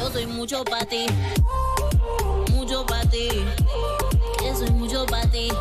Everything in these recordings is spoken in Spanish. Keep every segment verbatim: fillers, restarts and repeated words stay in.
Yo soy mucho para ti, mucho para ti. Yo soy mucho para ti.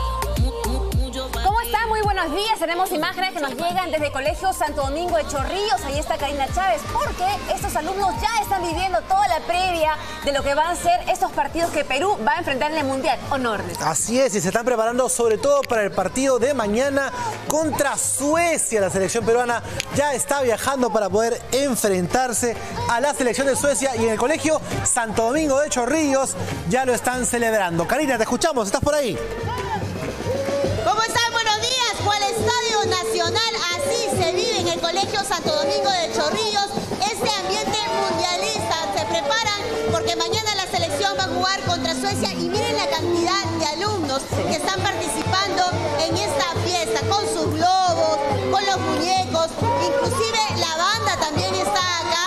¿Cómo están? Muy buenos días. Tenemos imágenes que nos llegan desde el Colegio Santo Domingo de Chorrillos. Ahí está Karina Chávez, porque estos alumnos ya están viviendo toda la previa de lo que van a ser estos partidos que Perú va a enfrentar en el Mundial. Honores. Así es, y se están preparando sobre todo para el partido de mañana contra Suecia. La selección peruana ya está viajando para poder enfrentarse a la selección de Suecia, y en el Colegio Santo Domingo de Chorrillos ya lo están celebrando. Karina, te escuchamos, ¿estás por ahí? ¿Cómo están? Buenos días. ¿Cuál Estadio Nacional? Así se vive en el Colegio Santo Domingo de Chorrillos. Este ambiente mundialista. Se preparan porque mañana la selección va a jugar contra Suecia. Y miren la cantidad de alumnos que están participando en esta fiesta, con sus globos, con los muñecos. Inclusive la banda también está acá.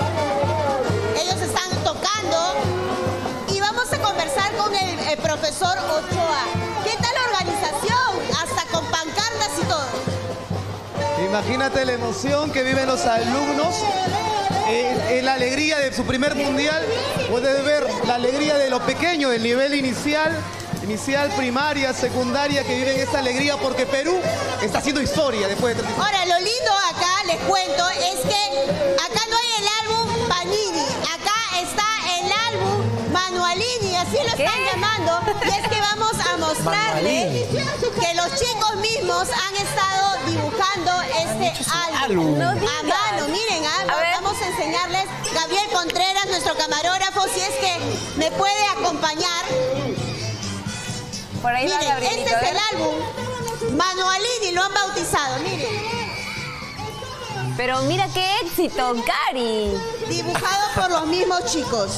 Ellos están tocando. Y vamos a conversar con el, el profesor Ochoa. ¿Qué tal la organización? Hasta con pancartas y todo. Imagínate la emoción que viven los alumnos, eh, en la alegría de su primer mundial. Puedes ver la alegría de los pequeños, del nivel inicial, inicial, primaria, secundaria, que viven esta alegría porque Perú está haciendo historia después de treinta y cinco. Ahora, lo lindo acá, les cuento, es que acá no hay el álbum Panini, acá está el álbum Manualini, así lo ¿Qué? están llamando. Y es que vamos a mostrarles que los chicos mismos han estado dibujando este álbum No a digas. mano. Miren, ah, A ver. vamos a enseñarles. Gabriel Contreras, nuestro camarógrafo, si es que me puede acompañar. Por ahí va Miren, Gabrielito. este a es ver. el álbum Manualini, lo han bautizado, miren. Pero mira qué éxito, Cari. Dibujado por los mismos chicos.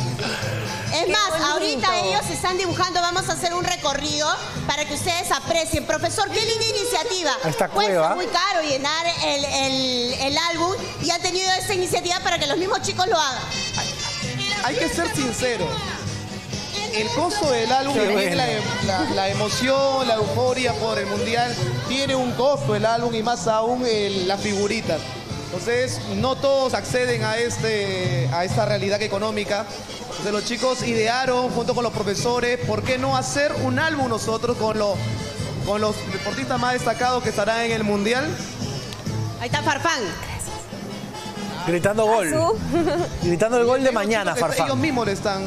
Es Qué más, bonito. ahorita ellos están dibujando, vamos a hacer un recorrido para que ustedes aprecien. Profesor, qué linda iniciativa. Esta Cuesta cueva. muy caro llenar el, el, el álbum, y han tenido esta iniciativa para que los mismos chicos lo hagan. Hay que ser sincero. El costo del álbum, Qué y también la, bueno. la- la emoción, la euforia por el mundial, tiene un costo el álbum, y más aún el- las figuritas. Entonces, no todos acceden a, este, a esta realidad económica. Entonces, los chicos idearon, junto con los profesores, ¿por qué no hacer un álbum nosotros con, los con los deportistas más destacados que estarán en el mundial? Ahí está Farfán. Gritando gol. Azul. Gritando el gol de Ellos mañana, chicos que Ellos Farfán. mismos le están,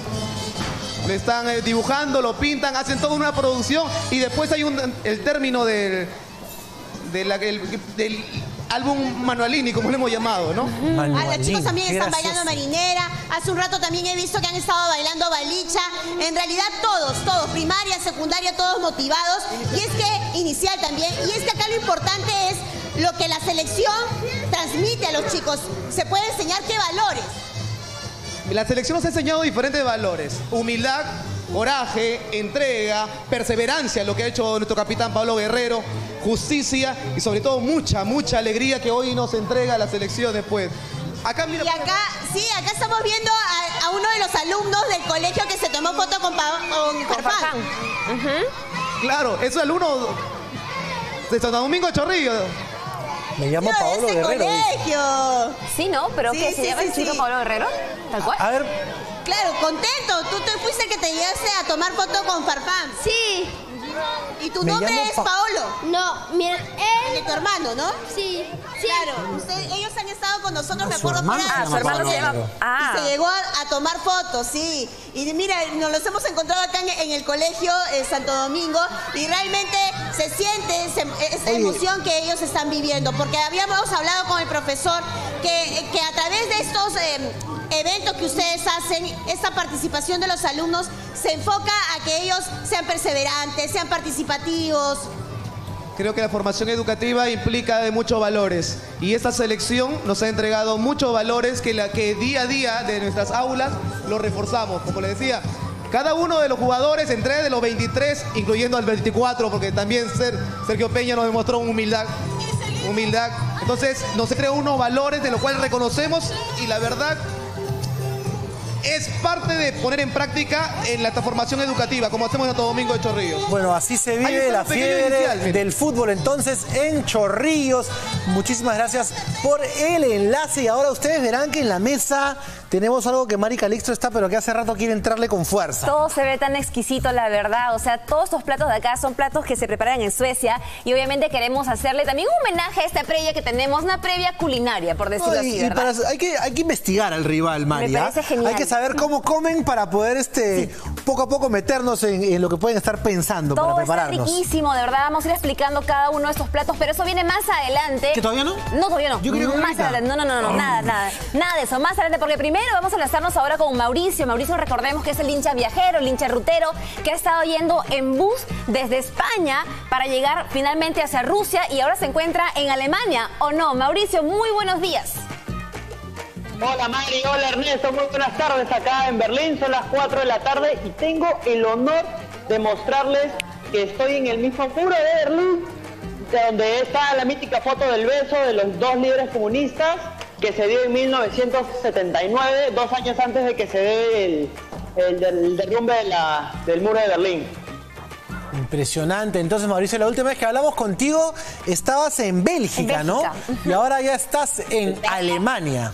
le están eh, dibujando, lo pintan, hacen toda una producción, y después hay un, el término del, de la- el- del álbum Manualini, como le hemos llamado, ¿no? Ah, los Manualín, chicos también qué están gracioso. bailando marinera. Hace un rato también he visto que han estado bailando balicha. En realidad todos, todos, primaria, secundaria, todos motivados. Y es que, inicial también, y es que acá lo importante es lo que la selección transmite a los chicos. Se puede enseñar qué valores. La selección nos ha enseñado diferentes valores: humildad, coraje, entrega, perseverancia, lo que ha hecho nuestro capitán Pablo Guerrero, justicia y sobre todo mucha, mucha alegría que hoy nos entrega la selección después. Acá, mira, Y acá, sí, acá estamos viendo a, a uno de los alumnos del colegio que se tomó foto con, Pa- con Con Farfán. Farfán. claro, es el uno de Santo Domingo de Chorrillo. Me llamo Tío, de Paolo ese Guerrero. dice. colegio. Sí, ¿no? ¿Pero Sí, qué? ¿Se sí, llama sí, el chico sí. Pablo Guerrero? ¿Tal cual? A ver, Claro, contento. Tú te fuiste el que te llegaste a tomar foto con Farfán. Sí, Y tu Me nombre llamo es Pa- Paolo. no, mira, El de él, tu hermano, ¿no? sí, sí. Claro. Usted- ellos han estado con nosotros, me su acuerdo, hermano por se Ah, años. su hermano Pablo se llama... Guerrero. Ah. Y se llegó a, a tomar fotos, sí. Y mira, nos los hemos encontrado acá en, en el colegio eh, Santo Domingo, y realmente se siente se- esa Oye. emoción que ellos están viviendo, porque habíamos hablado con el profesor que, que a través de estos eh, eventos que ustedes hacen, esta participación de los alumnos se enfoca a que ellos sean perseverantes, sean participativos. Creo que la formación educativa implica de muchos valores, y esta selección nos ha entregado muchos valores que, la, que día a día de nuestras aulas los reforzamos. Como les decía, cada uno de los jugadores, entre de los veintitrés, incluyendo al veinticuatro, porque también Ser- Sergio Peña nos demostró humildad. Humildad. Entonces nos entrega unos valores de los cuales reconocemos, y la verdad, es parte de poner en práctica en la formación educativa, como hacemos en Santo Domingo de Chorrillos. Bueno, así se vive la fiebre inicial, del fútbol entonces en Chorrillos. Muchísimas gracias por el enlace y ahora ustedes verán que en la mesa tenemos algo que Mari Calixto está, pero que hace rato quiere entrarle con fuerza. Todo se ve tan exquisito, la verdad. O sea, todos estos platos de acá son platos que se preparan en Suecia y obviamente queremos hacerle también un homenaje a esta previa que tenemos, una previa culinaria, por decirlo no, y, así, y ¿verdad? para, hay, que, hay que investigar al rival, Mari. Me parece ¿eh? genial. Hay que saber cómo comen para poder este, sí. poco a poco meternos en, en lo que pueden estar pensando Todo para prepararnos. Está riquísimo, de verdad. Vamos a ir explicando cada uno de estos platos, pero eso viene más adelante. ¿Que todavía no? No, todavía no. Yo creo que más adelante. No, no, no, no, oh. nada, nada. Nada de eso. Más adelante, porque primero vamos a enlazarnos ahora con Mauricio. Mauricio, recordemos que es el hincha viajero, el hincha rutero, que ha estado yendo en bus desde España para llegar finalmente hacia Rusia y ahora se encuentra en Alemania, ¿o no? Mauricio, muy buenos días. Hola Mari, hola Ernesto, muy buenas tardes acá en Berlín, son las cuatro de la tarde y tengo el honor de mostrarles que estoy en el mismo muro de Berlín, donde está la mítica foto del beso de los dos líderes comunistas que se dio en mil novecientos setenta y nueve, dos años antes de que se dé el, el, el derrumbe de la, del muro de Berlín. Impresionante. Entonces, Mauricio, la última vez que hablamos contigo estabas en Bélgica, en Bélgica. ¿no? Y ahora ya estás en Alemania.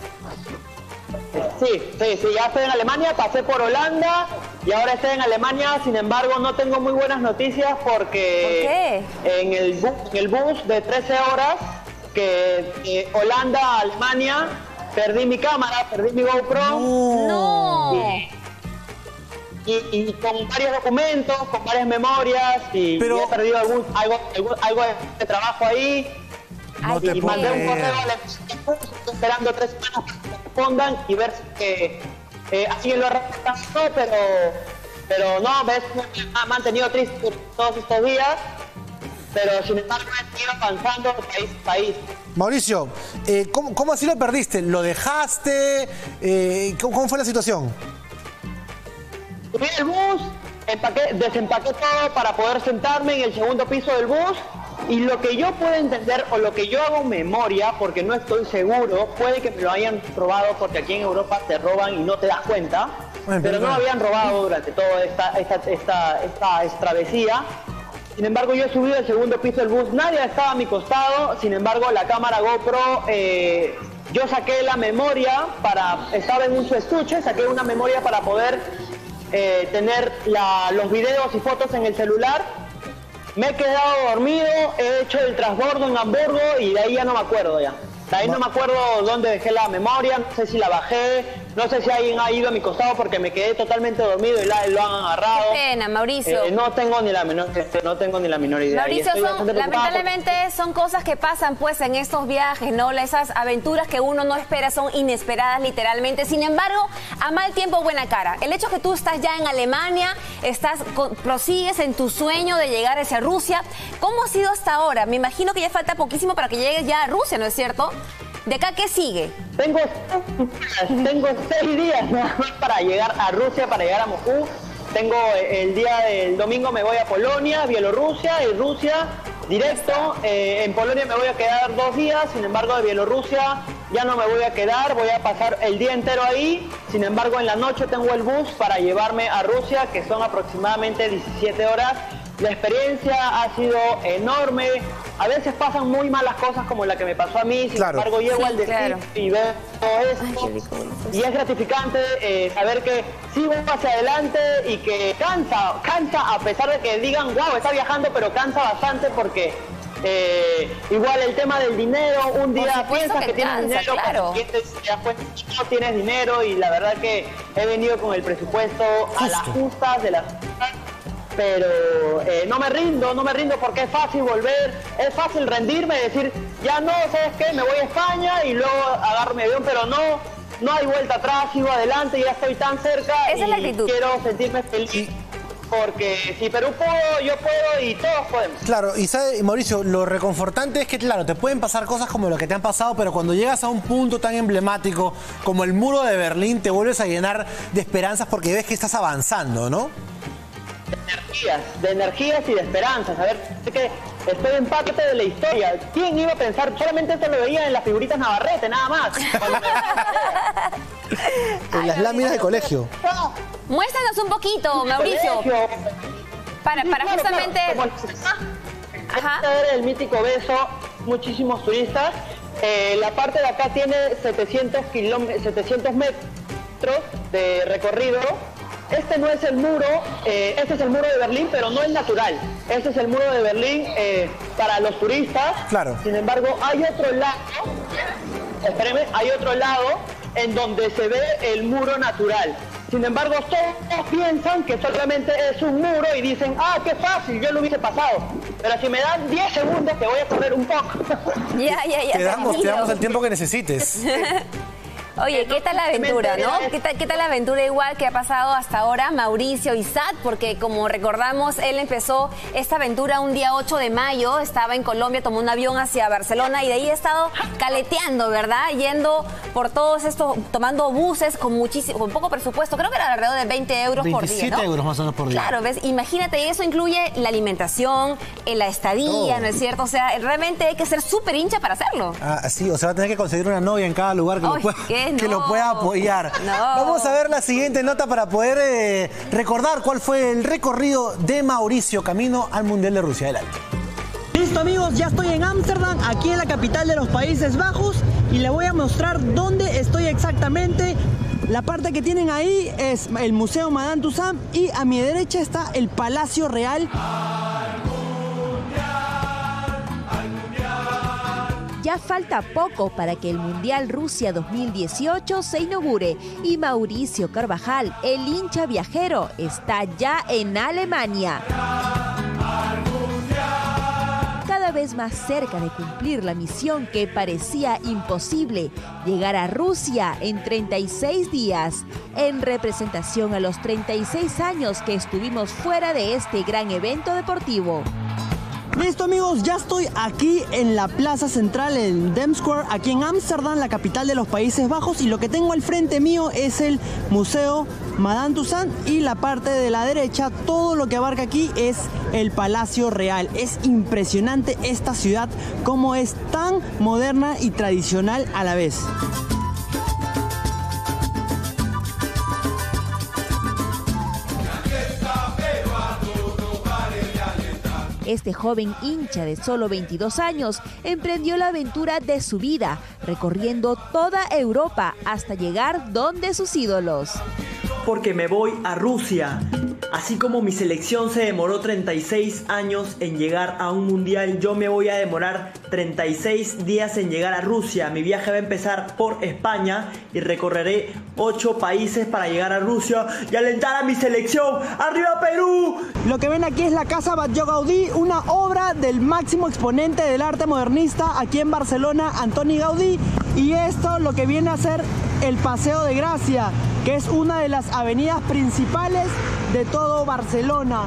Sí, sí, sí, ya estoy en Alemania, pasé por Holanda y ahora estoy en Alemania. Sin embargo, no tengo muy buenas noticias porque ¿por qué? En, el bus, en el bus de trece horas que eh, Holanda a Alemania perdí mi cámara, perdí mi GoPro. No. Y, Y, y con varios documentos, con varias memorias y, Pero... y he perdido algún, algo, algo, algo de trabajo ahí. No y te mandé puedo un correo a la estoy esperando tres semanas para que me respondan y ver si que eh, alguien lo ha respondido, pero, pero no, ves, me ha mantenido triste todos estos días, pero sin embargo he seguido avanzando país a país. Mauricio, eh, ¿cómo, ¿cómo así lo perdiste? ¿Lo dejaste? Eh, ¿cómo, ¿Cómo fue la situación? Subí el bus, empaqué, desempaqué todo para poder sentarme en el segundo piso del bus y lo que yo puedo entender o lo que yo hago memoria, porque no estoy seguro, puede que me lo hayan robado porque aquí en Europa te roban y no te das cuenta, bueno, pero no lo habían robado durante toda esta, esta, esta, esta, esta travesía. Sin embargo, yo subí al segundo piso del bus, nadie estaba a mi costado, sin embargo la cámara GoPro... Eh, yo saqué la memoria para, estaba en un su estuche, saqué una memoria para poder eh, tener la, los videos y fotos en el celular. Me he quedado dormido, he hecho el transbordo en Hamburgo y de ahí ya no me acuerdo ya. De ahí no me acuerdo dónde dejé la memoria, no sé si la bajé, no sé si alguien ha ido a mi costado porque me quedé totalmente dormido y la, lo han agarrado. Qué pena, Mauricio. Eh, no tengo ni la menor, no tengo ni la menor idea. Mauricio, son, lamentablemente porque... son cosas que pasan pues en estos viajes, ¿no? Esas aventuras que uno no espera son inesperadas literalmente. Sin embargo, a mal tiempo, buena cara. El hecho que tú estás ya en Alemania, estás prosigues en tu sueño de llegar hacia Rusia. ¿Cómo ha sido hasta ahora? Me imagino que ya falta poquísimo para que llegues ya a Rusia, ¿no es cierto? ¿De acá qué sigue? Tengo, tengo seis días nada más para llegar a Rusia, para llegar a Moscú. Tengo el día del domingo me voy a Polonia, Bielorrusia y Rusia directo. Eh, en Polonia me voy a quedar dos días, sin embargo de Bielorrusia ya no me voy a quedar, voy a pasar el día entero ahí. Sin embargo en la noche tengo el bus para llevarme a Rusia, que son aproximadamente diecisiete horas. La experiencia ha sido enorme. A veces pasan muy malas cosas como la que me pasó a mí, sin claro. embargo llego sí, al destino claro. y veo todo esto. Ay, y es gratificante eh, saber que sigo hacia adelante y que cansa, cansa a pesar de que digan, wow, está viajando, pero cansa bastante porque eh, igual el tema del dinero, un día piensas que, que tienes cansa, dinero, claro. pero te das cuenta que no tienes dinero y la verdad que he venido con el presupuesto Justo. a las justas de las pero eh, no me rindo, no me rindo porque es fácil volver, es fácil rendirme y decir, ya no, ¿sabes qué? Me voy a España y luego agarro mi avión, pero no, no hay vuelta atrás, sigo adelante, ya estoy tan cerca. Esa y es la actitud. Quiero sentirme feliz. Porque si Perú puedo, yo puedo y todos podemos. Claro, y sabe, Mauricio, lo reconfortante es que, claro, te pueden pasar cosas como lo que te han pasado, pero cuando llegas a un punto tan emblemático como el muro de Berlín, te vuelves a llenar de esperanzas porque ves que estás avanzando, ¿no? De energías, de energías y de esperanzas. A ver, es que estoy en parte de la historia. ¿Quién iba a pensar? Solamente esto lo veía en las figuritas Navarrete, nada más. en las láminas del colegio. Muéstranos un poquito, Mauricio. Para, para justamente... Ajá. El mítico beso, muchísimos turistas. Eh, la parte de acá tiene setecientos metros de recorrido. Este no es el muro, eh, este es el muro de Berlín, pero no es natural. Este es el muro de Berlín eh, para los turistas. Claro. Sin embargo, hay otro lado, espérenme, hay otro lado en donde se ve el muro natural. Sin embargo, todos piensan que solamente es un muro y dicen, ah, qué fácil, yo lo hubiese pasado. Pero si me dan diez segundos, te voy a correr un poco. Ya, ya, ya. Te damos, te damos el tiempo que necesites. Oye, ¿qué tal la aventura, no? ¿Qué tal, qué tal la aventura igual que ha pasado hasta ahora Mauricio Isat? Porque como recordamos, él empezó esta aventura un día ocho de mayo, estaba en Colombia, tomó un avión hacia Barcelona y de ahí ha estado caleteando, ¿verdad? Yendo por todos estos, tomando buses con muchísimo, con poco presupuesto, creo que era alrededor de veinte euros por día, ¿no? veintisiete euros más o menos por día. Claro, ¿ves? Imagínate, eso incluye la alimentación, la estadía, Todo. ¿no es cierto? O sea, realmente hay que ser súper hincha para hacerlo. Ah, sí, o sea, va a tener que conseguir una novia en cada lugar que, Ay, lo, pueda, ¿qué? que No. lo pueda apoyar. No. Vamos a ver la siguiente nota para poder eh, recordar cuál fue el recorrido de Mauricio camino al Mundial de Rusia. Adelante. Listo amigos, ya estoy en Ámsterdam, aquí en la capital de los Países Bajos, y les voy a mostrar dónde estoy exactamente. La parte que tienen ahí es el Museo Madame Tussauds y a mi derecha está el Palacio Real. Ya falta poco para que el Mundial Rusia dos mil dieciocho se inaugure y Mauricio Carvajal, el hincha viajero, está ya en Alemania. Cada vez más cerca de cumplir la misión que parecía imposible, llegar a Rusia en treinta y seis días, en representación a los treinta y seis años que estuvimos fuera de este gran evento deportivo. Listo amigos, ya estoy aquí en la plaza central, en Dam Square, aquí en Ámsterdam, la capital de los Países Bajos, y lo que tengo al frente mío es el Museo Madame Tussauds y la parte de la derecha, todo lo que abarca aquí es el Palacio Real. Es impresionante esta ciudad, como es tan moderna y tradicional a la vez. Este joven hincha de solo veintidós años emprendió la aventura de su vida, recorriendo toda Europa hasta llegar donde sus ídolos. Porque me voy a Rusia. Así como mi selección se demoró treinta y seis años en llegar a un mundial, yo me voy a demorar treinta y seis días en llegar a Rusia. Mi viaje va a empezar por España y recorreré ocho países para llegar a Rusia y alentar a mi selección. ¡Arriba Perú! Lo que ven aquí es la Casa Batlló Gaudí, una obra del máximo exponente del arte modernista aquí en Barcelona, Antoni Gaudí. Y esto lo que viene a ser el Paseo de Gracia, que es una de las avenidas principales de todo Barcelona.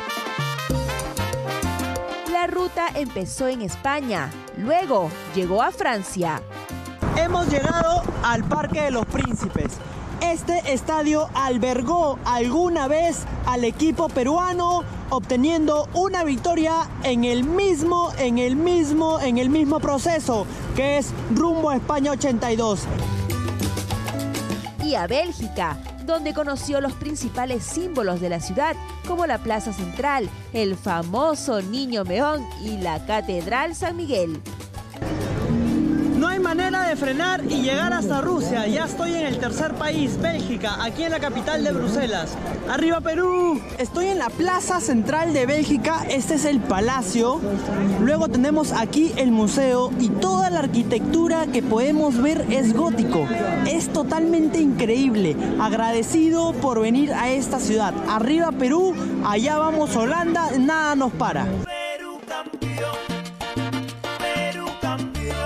La ruta empezó en España, luego llegó a Francia. Hemos llegado al Parque de los Príncipes. Este estadio albergó alguna vez al equipo peruano, obteniendo una victoria en el mismo, en el mismo, en el mismo proceso, que es rumbo a España ochenta y dos. Y a Bélgica, donde conoció los principales símbolos de la ciudad, como la Plaza Central, el famoso Niño Meón y la Catedral San Miguel. No hay manera de frenar y llegar hasta Rusia. Ya estoy en el tercer país, Bélgica, aquí en la capital de Bruselas. ¡Arriba Perú! Estoy en la plaza central de Bélgica, este es el palacio. Luego tenemos aquí el museo y toda la arquitectura que podemos ver es gótico. Es totalmente increíble. Agradecido por venir a esta ciudad. ¡Arriba Perú! Allá vamos Holanda, nada nos para. Perú campeón, Perú campeón.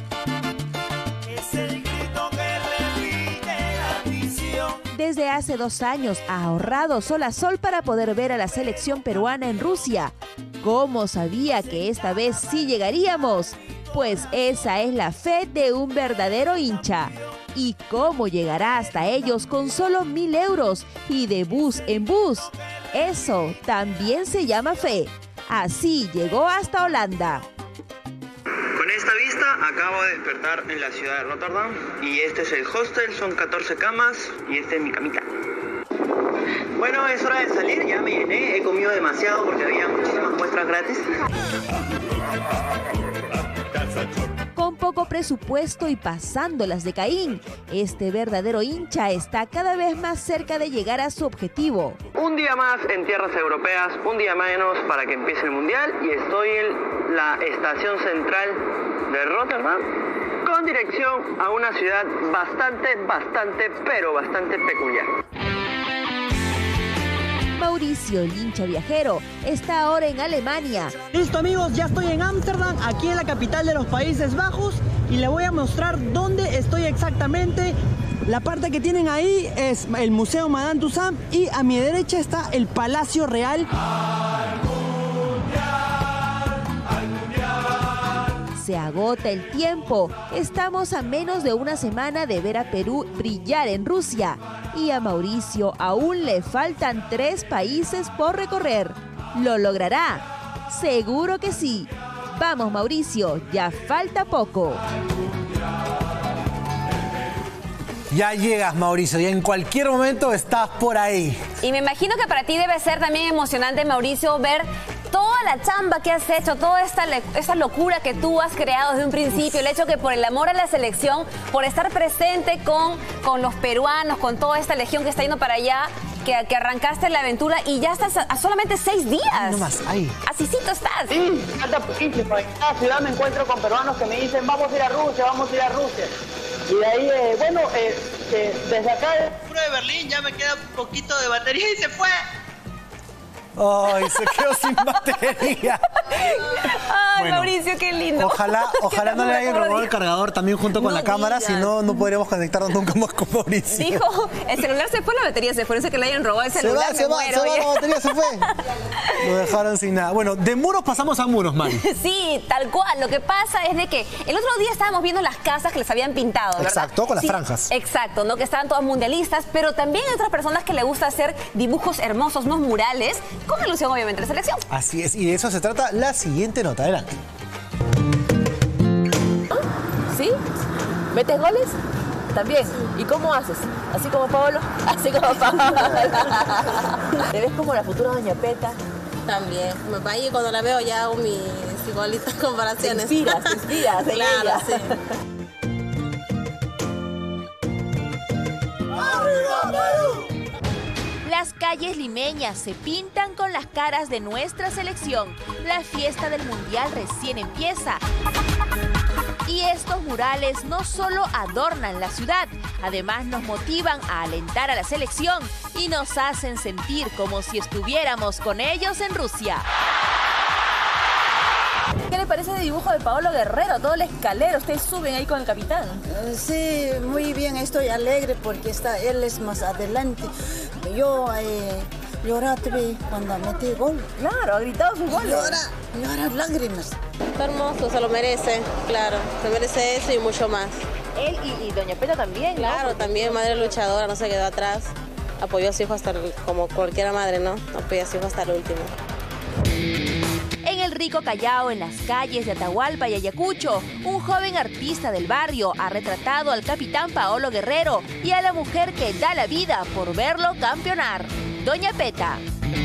Desde hace dos años ha ahorrado sol a sol para poder ver a la selección peruana en Rusia. ¿Cómo sabía que esta vez sí llegaríamos? Pues esa es la fe de un verdadero hincha. ¿Y cómo llegará hasta ellos con solo mil euros y de bus en bus? Eso también se llama fe. Así llegó hasta Holanda. Con esta vista acabo de despertar en la ciudad de Rotterdam y este es el hostel, son catorce camas y esta es mi camita. Bueno, es hora de salir, ya me llené, he comido demasiado porque había muchísimas muestras gratis. Con poco presupuesto y pasándolas de Caín, este verdadero hincha está cada vez más cerca de llegar a su objetivo. Un día más en tierras europeas, un día menos para que empiece el mundial y estoy en la estación central de Rotterdam con dirección a una ciudad bastante, bastante, pero bastante peculiar. Mauricio, el hincha viajero, está ahora en Alemania. Listo amigos, ya estoy en Ámsterdam, aquí en la capital de los Países Bajos y les voy a mostrar dónde estoy exactamente. La parte que tienen ahí es el Museo Madame Tussauds y a mi derecha está el Palacio Real. Se agota el tiempo. Estamos a menos de una semana de ver a Perú brillar en Rusia. Y a Mauricio aún le faltan tres países por recorrer. ¿Lo logrará? Seguro que sí. Vamos, Mauricio, ya falta poco. Ya llegas, Mauricio, y en cualquier momento estás por ahí. Y me imagino que para ti debe ser también emocionante, Mauricio, ver toda la chamba que has hecho, toda esta, esta locura que tú has creado desde un principio, el hecho que por el amor a la selección, por estar presente con, con los peruanos, con toda esta legión que está yendo para allá, que, que arrancaste la aventura y ya estás a, a solamente seis días. No más, ahí. Asícito estás. Sí, falta poquísimo. En cada ciudad me encuentro con peruanos que me dicen, vamos a ir a Rusia, vamos a ir a Rusia. Y de ahí, eh, bueno, eh, eh, desde acá... de Berlín ya me queda un poquito de batería y se fue. Ay, se quedó sin batería. Ay, bueno, Mauricio, qué lindo. Ojalá, ojalá no le hayan robado el cargador también junto con no la cámara, si no, no podríamos conectarnos nunca más con Mauricio. Dijo, el celular se fue, la batería se fue, no sé que le hayan robado el celular, se va, me se muero. Va, se va, la batería se fue. Lo dejaron sin nada. Bueno, de muros pasamos a muros, Mari. Sí, tal cual. Lo que pasa es de que el otro día estábamos viendo las casas que les habían pintado, ¿verdad? Exacto, con las sí, franjas. Exacto, ¿no? Que estaban todas mundialistas, pero también hay otras personas que les gusta hacer dibujos hermosos, unos murales, con alusión obviamente a la selección. Así es, y de eso se trata la siguiente nota. Adelante. ¿Sí? ¿Metes goles? También. ¿Y cómo haces? ¿Así como Paolo? Así como Paolo. ¿Te ves como la futura Doña Peta? También. Me va y cuando la veo ya hago mis igualitas comparaciones. Te inspiras, te inspiras. Claro, sí. ¡Arriba Perú! Las calles limeñas se pintan con las caras de nuestra selección. La fiesta del Mundial recién empieza. Y estos murales no solo adornan la ciudad, además nos motivan a alentar a la selección y nos hacen sentir como si estuviéramos con ellos en Rusia. ¿Qué le parece el dibujo de Paolo Guerrero? Todo el escalero, ustedes suben ahí con el capitán. Sí, muy bien, estoy alegre porque está, él es más adelante. Yo eh, lloré cuando metí gol. Claro, ha gritado su gol. Llora, llora lágrimas. Está hermoso, se lo merece, claro. Se merece eso y mucho más. Él y, y Doña Peta también, claro, ¿no? También madre luchadora, no se quedó atrás. Apoyó a su hijo hasta, el, como cualquier madre, ¿no? Apoyó a su hijo hasta el último. En el rico Callao, en las calles de Atahualpa y Ayacucho, un joven artista del barrio ha retratado al capitán Paolo Guerrero y a la mujer que da la vida por verlo campeonar, Doña Peta.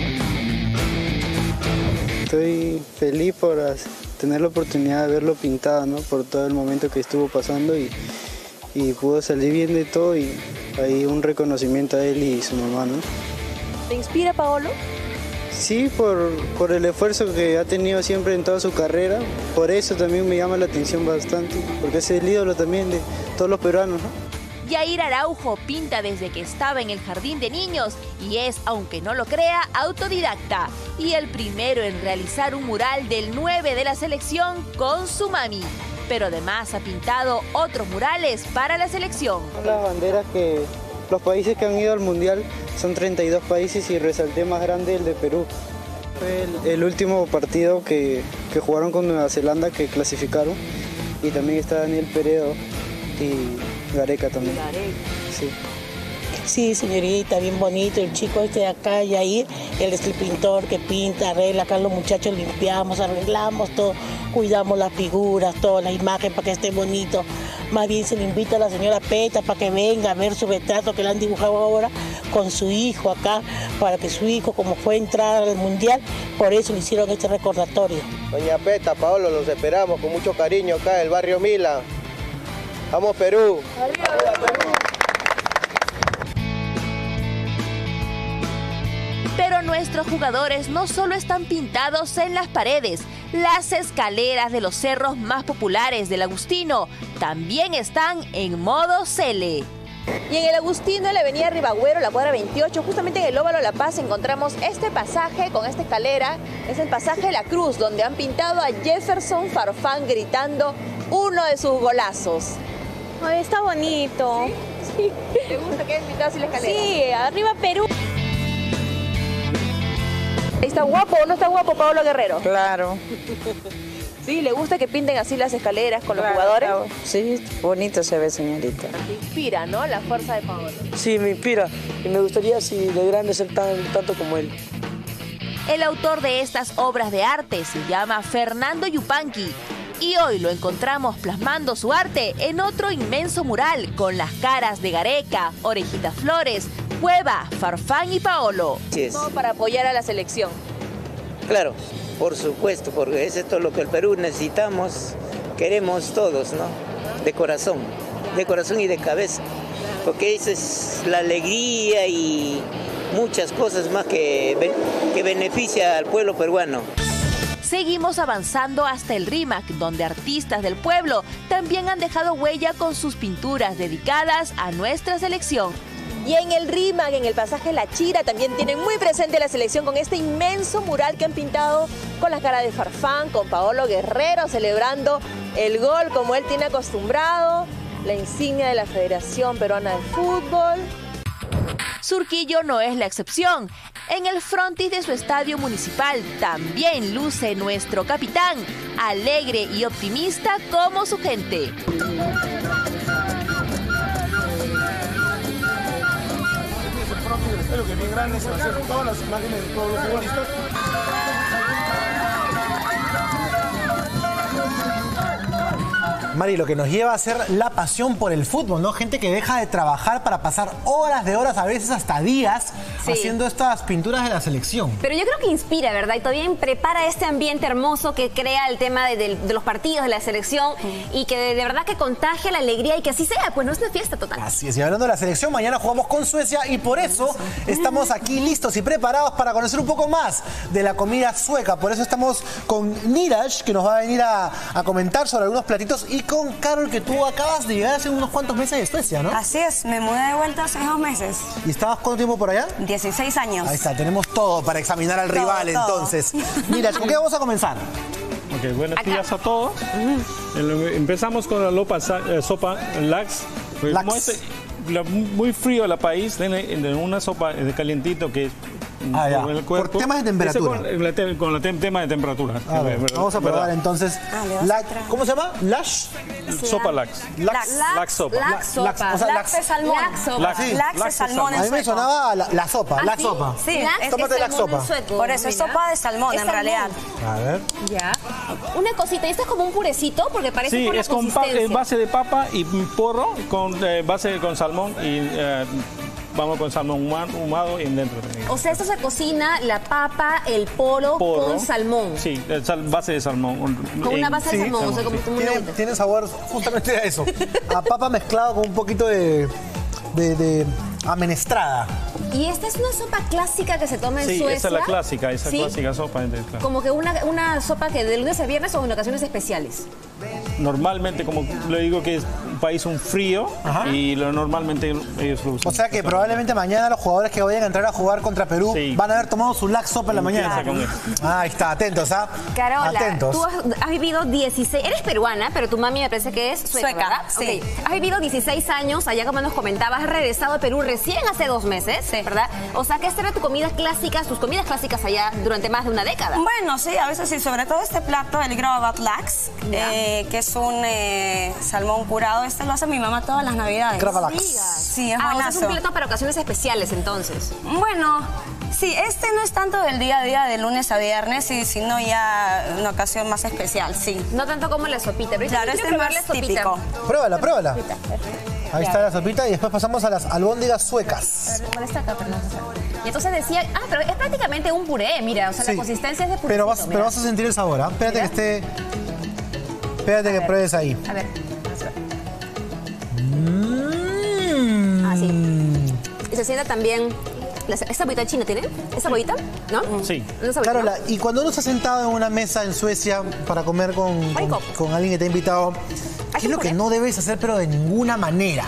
Estoy feliz por tener la oportunidad de verlo pintado, ¿no? Por todo el momento que estuvo pasando y, y pudo salir bien de todo y hay un reconocimiento a él y su mamá, ¿no? ¿Te inspira Paolo? Sí, por, por el esfuerzo que ha tenido siempre en toda su carrera. Por eso también me llama la atención bastante, porque es el ídolo también de todos los peruanos, ¿no? Yair Araujo pinta desde que estaba en el jardín de niños y es, aunque no lo crea, autodidacta. Y el primero en realizar un mural del nueve de la selección con su mami. Pero además ha pintado otros murales para la selección. Las banderas que... Los países que han ido al Mundial son treinta y dos países y resalté más grande el de Perú. Fue el, el último partido que, que jugaron con Nueva Zelanda, que clasificaron. Y también está Daniel Peredo y Gareca también. Gareca. Sí. Sí, señorita, bien bonito. El chico este de acá, Yair, él es el pintor que pinta, arregla. Acá los muchachos limpiamos, arreglamos todo. cuidamos las figuras, toda la imagen para que esté bonito. Más bien se le invita a la señora Peta para que venga a ver su retrato que le han dibujado ahora con su hijo acá, para que su hijo, como fue a entrar al mundial, por eso le hicieron este recordatorio. Doña Peta, Paolo, los esperamos con mucho cariño acá en el barrio Mila. ¡Vamos Perú! ¡Arriba Perú! Pero nuestros jugadores no solo están pintados en las paredes, las escaleras de los cerros más populares del Agustino también están en modo Cele. Y en el Agustino, en la avenida Ribagüero, la cuadra veintiocho, justamente en el Óvalo La Paz, encontramos este pasaje con esta escalera. Es el pasaje de la Cruz, donde han pintado a Jefferson Farfán gritando uno de sus golazos. Ay, está bonito. ¿Sí? ¿Sí? ¿Te gusta que hayan pintado así la escalera? Sí, arriba Perú. ¿Está guapo o no está guapo Paolo Guerrero? Claro. ¿Sí? ¿Le gusta que pinten así las escaleras con los Claro, jugadores? claro. Sí, bonito se ve, señorita. Te inspira, ¿no? La fuerza de Paolo. Sí, me inspira y me gustaría, si de grande, ser tan, tanto como él. El autor de estas obras de arte se llama Fernando Yupanqui y hoy lo encontramos plasmando su arte en otro inmenso mural con las caras de Gareca, Orejita Flores, Cueva, Farfán y Paolo. Sí es. Todo para apoyar a la selección. Claro, por supuesto, porque es esto lo que el Perú necesitamos, queremos todos, ¿no? De corazón, de corazón y de cabeza, porque esa es la alegría y muchas cosas más que, que beneficia al pueblo peruano. Seguimos avanzando hasta el RIMAC, donde artistas del pueblo también han dejado huella con sus pinturas dedicadas a nuestra selección. Y en el RIMAC, en el pasaje La Chira, también tienen muy presente la selección con este inmenso mural que han pintado con la cara de Farfán, con Paolo Guerrero celebrando el gol como él tiene acostumbrado, la insignia de la Federación Peruana de Fútbol. Surquillo no es la excepción. En el frontis de su estadio municipal también luce nuestro capitán, alegre y optimista como su gente. Espero que bien grande se va a hacer todas las imágenes de todos los futbolistas. Mari, lo que nos lleva a ser la pasión por el fútbol, ¿no? Gente que deja de trabajar para pasar horas de horas, a veces hasta días, sí, haciendo estas pinturas de la selección. Pero yo creo que inspira, ¿verdad? Y también prepara este ambiente hermoso que crea el tema de, de, de los partidos de la selección mm. y que de, de verdad que contagia la alegría y que así sea, pues no es una fiesta total. Así es, y hablando de la selección, mañana jugamos con Suecia y por eso estamos aquí listos y preparados para conocer un poco más de la comida sueca. Por eso estamos con Niraj, que nos va a venir a, a comentar sobre algunos platitos, y con Carol, que tú acabas de llegar hace unos cuantos meses de Suecia, ¿no? Así es, me mudé de vuelta hace dos meses. ¿Y estabas cuánto tiempo por allá? dieciséis años. Ahí está, tenemos todo para examinar al todo, rival, todo. Entonces. Mira, ¿con qué vamos a comenzar? Ok, buenos Acá. días a todos. Uh-huh. Empezamos con la lopa, eh, sopa lax. lax. Como este, la, muy frío el país, tiene una sopa de calientito que Ah, ya. el cuerpo. Por temas de temperatura. Con, la te, con el te, tema de temperatura. A ver, ¿verdad? Vamos a probar ¿verdad? entonces. Ah, la, ¿Cómo se llama? Lash. Sopa lax. Lax, lax sopa. Lax sopa. Lax, o sea, lax, lax es salmón. Lax sopa. Lax, sí. lax, lax es salmón. A mí me sonaba la, la sopa. ¿Ah, la sí? sopa. Sí, lax tómate la sopa. Por eso es sopa de salmón, es en salmón. realidad. A ver. Ya. Una cosita, esto es como un purecito porque parece sí, por la es con pa base de papa y porro, con eh, base con salmón y eh, vamos con salmón humado y dentro también. O sea, esto se cocina la papa, el poro, porro con salmón. Sí, sal, base de salmón. Con una base sí, de salmón, salmón, o sea, como sí. tiene, tiene sabor justamente a eso. A papa mezclado con un poquito de, de, de amenestrada. Y esta es una sopa clásica que se toma en sí, Suecia. Sí, esa es la clásica, esa ¿Sí? clásica sopa. Claro. Como que una, una sopa que de lunes a viernes o en ocasiones especiales. Normalmente, como le digo, que es un país un frío. Ajá. Y lo, normalmente ellos lo usan. O sea que probablemente mañana los jugadores que vayan a entrar a jugar contra Perú sí. van a haber tomado su lax sopa en la mañana. Claro. Ah, ahí está, atentos, ¿ah? Carola, atentos. tú has, has vivido dieciséis, eres peruana, pero tu mami me parece que es sueca, sueca ¿verdad? Sí. Okay. Has vivido dieciséis años, allá como nos comentabas, has regresado a Perú recién hace dos meses, sí. ¿verdad? O sea que esta era tu comida clásica, tus comidas clásicas allá durante más de una década. Bueno, sí, a veces sí, sobre todo este plato, el Gravat Lax, eh, que es un eh, salmón curado, este lo hace mi mamá todas las navidades. Cravalax. Sí, es Ah, o sea, buenazo. es un plato para ocasiones especiales, entonces. Bueno, sí, este no es tanto del día a día, de lunes a viernes, y sino ya una ocasión más especial, sí. No tanto como la sopita, pero claro, yo este quiero es probar más la sopita. típico. Pruébala, pruébala. Ahí Ya. está la sopita y después pasamos a las albóndigas suecas. A ver, ¿cuál está acá? Perdón. Y entonces decía, ah, pero es prácticamente un puré, mira, o sea, Sí. la consistencia es de puré. Pero vas, pero vas a sentir el sabor, ¿ah? Espérate Mira. que esté... Espérate que pruebes ahí. A ver, vamos a ver. Mm. Ah, sí. Y se sienta también... la- ¿Esa cebollita china tiene? ¿Esa cebollita? ¿No? Sí. ¿Una cebollita? Carola, y cuando uno está sentado en una mesa en Suecia para comer con, con, con alguien que te ha invitado, ¿qué es lo que no debes hacer pero de ninguna manera?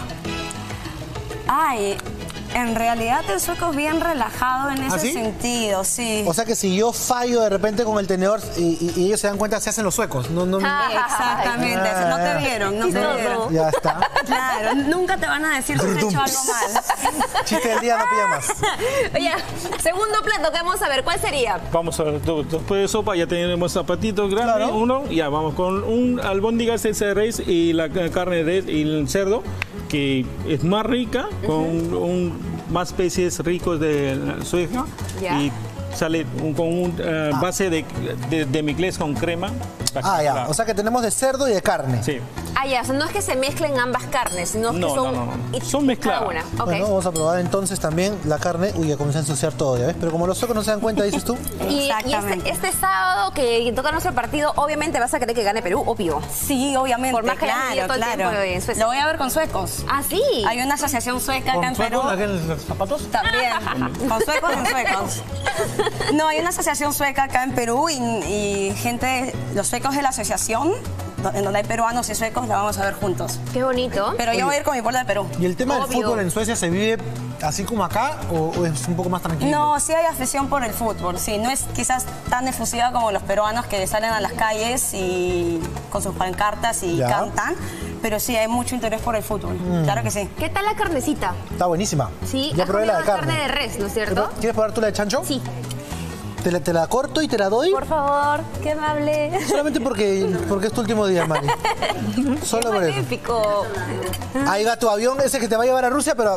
Ay, en realidad el sueco es bien relajado en ese ¿Ah, sí? sentido, sí. O sea que si yo fallo de repente con el tenedor y, y- y ellos se dan cuenta, se hacen los suecos. No, no, no. Exactamente, Ah. no te vieron, no te No, vieron. ya está. Claro, nunca te van a decir que has hecho algo mal. Chiste del día, no pilla más. Oye, segundo plato que vamos a ver, ¿cuál sería? Vamos a ver, do- después de sopa ya tenemos zapatitos grandes, uno, ya vamos con un albóndigas de res y la ca- carne de res y el cerdo, que es más rica, con un, más especies ricos de la Suecia, Ya. y sale un- con un eh, base de, de, de miclés con crema. Ah, ya. O sea que tenemos de cerdo y de carne. Sí. Ah, ya, o sea, no es que se mezclen ambas carnes, sino que No, son... no, no, no. y- Son mezcladas. Cada una, ok. Bueno, vamos a probar entonces también la carne. Uy, ya comienza a ensuciar todo, ¿ya ves? Pero como los suecos no se dan cuenta, dices tú. Y, y este, este sábado que toca nuestro partido, obviamente vas a querer que gane Perú, obvio. Sí, obviamente, Por más que hayas vivido claro, todo el claro. tiempo en Suecia. Lo voy a ver con suecos. Ah, sí. Hay una asociación sueca acá ¿Con en Perú. suecos? ¿Aquel- los zapatos? También, con suecos y suecos. No, hay una asociación sueca acá en Perú y, y gente, los suecos de la asociación, do- en donde hay peruanos y suecos, la vamos a ver juntos. Qué bonito. Pero yo Oye, voy a ir con mi pueblo de Perú. ¿Y el tema del Obvio. fútbol en Suecia se vive así como acá o, o es un poco más tranquilo? No, sí hay afición por el fútbol, sí. No es quizás tan efusiva como los peruanos que salen a las calles y con sus pancartas y Ya. cantan, pero sí hay mucho interés por el fútbol. Mm. Claro que sí. ¿Qué tal la carnecita? Está buenísima. Sí, Ya has probé la de comido carne. carne de res, ¿no es cierto? ¿Quieres probar tú la de chancho? Sí. ¿Te la, te la corto y te la doy? Por favor, qué amable. Solamente porque, porque es tu último día, Mari. Solo por eso. Magnífico. Ahí va tu avión, ese que te va a llevar a Rusia, pero...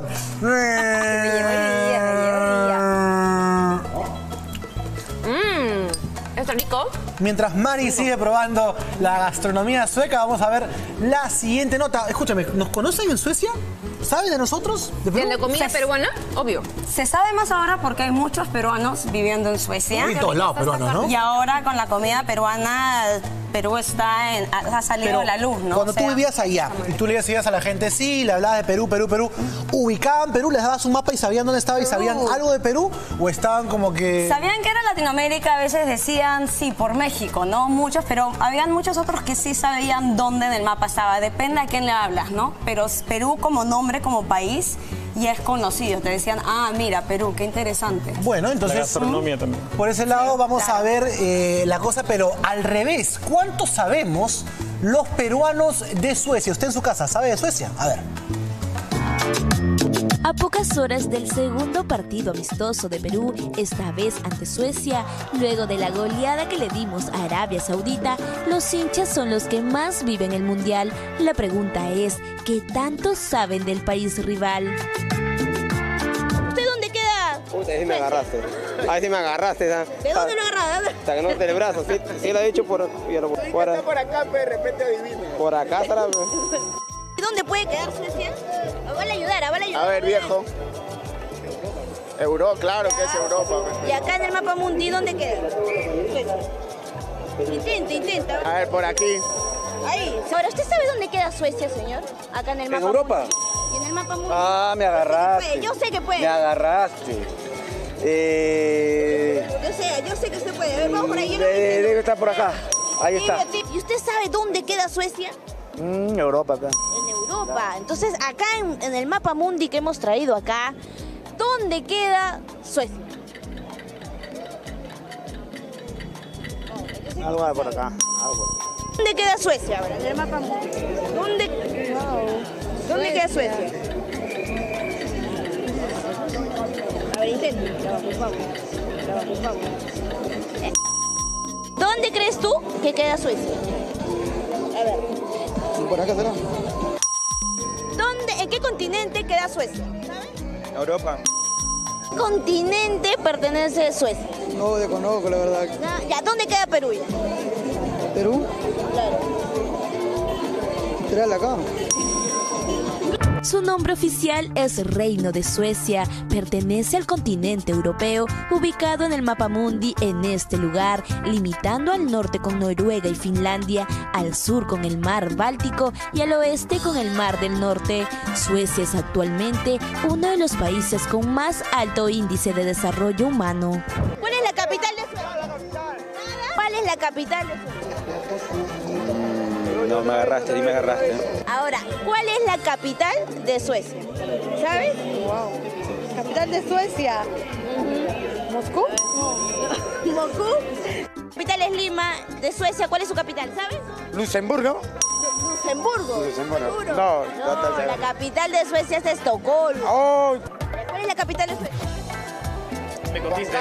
Mmm, está rico. Mientras Mari sigue probando la gastronomía sueca, vamos a ver la siguiente nota. Escúchame, ¿nos conocen en Suecia? ¿Saben de nosotros? ¿De Perú? ¿De comida Se- peruana? Obvio. Se sabe más ahora porque hay muchos peruanos viviendo en Suecia. Hay en todos lados peruanos, ¿no? Y ahora con la comida peruana, Perú está en, ha salido Pero a la luz, ¿no? cuando O sea, tú vivías allá y tú le decías a la gente, sí, le hablabas de Perú, Perú, Perú, ¿ubicaban Perú? ¿Les dabas un mapa y sabían dónde estaba y sabían algo de Perú? ¿O estaban como que...? Sabían que era Latinoamérica, a veces decían sí, por México, ¿no? Muchos, pero habían muchos otros que sí sabían dónde en el mapa estaba. Depende a quién le hablas, ¿no? Pero Perú como nombre, como país, ya es conocido. Te decían, ah, mira, Perú, qué interesante. Bueno, entonces... La gastronomía también. Por ese lado vamos a ver eh, la cosa, pero al revés. ¿Cuánto sabemos los peruanos de Suecia? Usted en su casa, ¿sabe de Suecia? A ver. A pocas horas del segundo partido amistoso de Perú, esta vez ante Suecia, luego de la goleada que le dimos a Arabia Saudita, los hinchas son los que más viven el Mundial. La pregunta es, ¿qué tanto saben del país rival? ¿Usted dónde queda? Puta, ahí sí me agarraste. Ahí sí me agarraste. ¿sabes? ¿De dónde lo agarraste? Hasta que no te el brazo. Sí, sí lo he dicho por... ya lo- por, por acá, pero de repente adivina. por acá atrás. ¿Y dónde puede quedar Suecia? Vale a ayudar, vale a ayudar. A ver, viejo. Euro, claro que es Europa. Y acá en el mapa mundi, ¿dónde queda? Suecia. Intenta, intenta. A ver, por aquí. Ahí. Ahora, ¿usted sabe dónde queda Suecia, señor? Acá en el ¿En mapa Europa? mundi. Y en el mapa mundi. Ah, me agarraste. Yo sé que puede. Me agarraste. Eh... Yo sé, yo sé que usted puede. A ver, vamos por ahí. yo lo Debe, intento. debe estar por acá. Ahí está. ¿Y usted sabe dónde queda Suecia? Mm, Europa acá. En Europa. Entonces, acá en, en el mapa mundi que hemos traído acá, ¿dónde queda Suecia? Algo hay por acá. Algo por acá. ¿Dónde queda Suecia ahora, en el mapa mundi? ¿Dónde, ¿Dónde queda Suecia? A ver, intenta. Ya vamos, vamos. Ya vamos, vamos. Eh, ¿Dónde crees tú que queda Suecia? A ver. ¿Por acá será? ¿en qué continente queda Suecia? Europa. ¿Qué continente pertenece a Suecia? No desconozco, la verdad. Ya, ya, ¿dónde queda Perú ya? ¿Perú? Claro. ¿Será acá? Su nombre oficial es Reino de Suecia. Pertenece al continente europeo, ubicado en el mapa mundi en este lugar, limitando al norte con Noruega y Finlandia, al sur con el mar Báltico y al oeste con el mar del Norte. Suecia es actualmente uno de los países con más alto índice de desarrollo humano. ¿Cuál es la capital de Suecia? ¿Cuál es la capital de Suecia? No, me agarraste, ahí me agarraste. Ahora, ¿cuál es la capital de Suecia? ¿Sabes? Wow. Capital de Suecia. Uh-huh. ¿Moscú? No. ¿Moscú? Capital es Lima, de Suecia, ¿cuál es su capital? ¿Sabes? Luxemburgo. Luxemburgo. Luxemburgo. ¿Seguro? No, no, la capital de Suecia es Estocolmo. Oh. ¿Cuál es la capital de Suecia? Me contiste.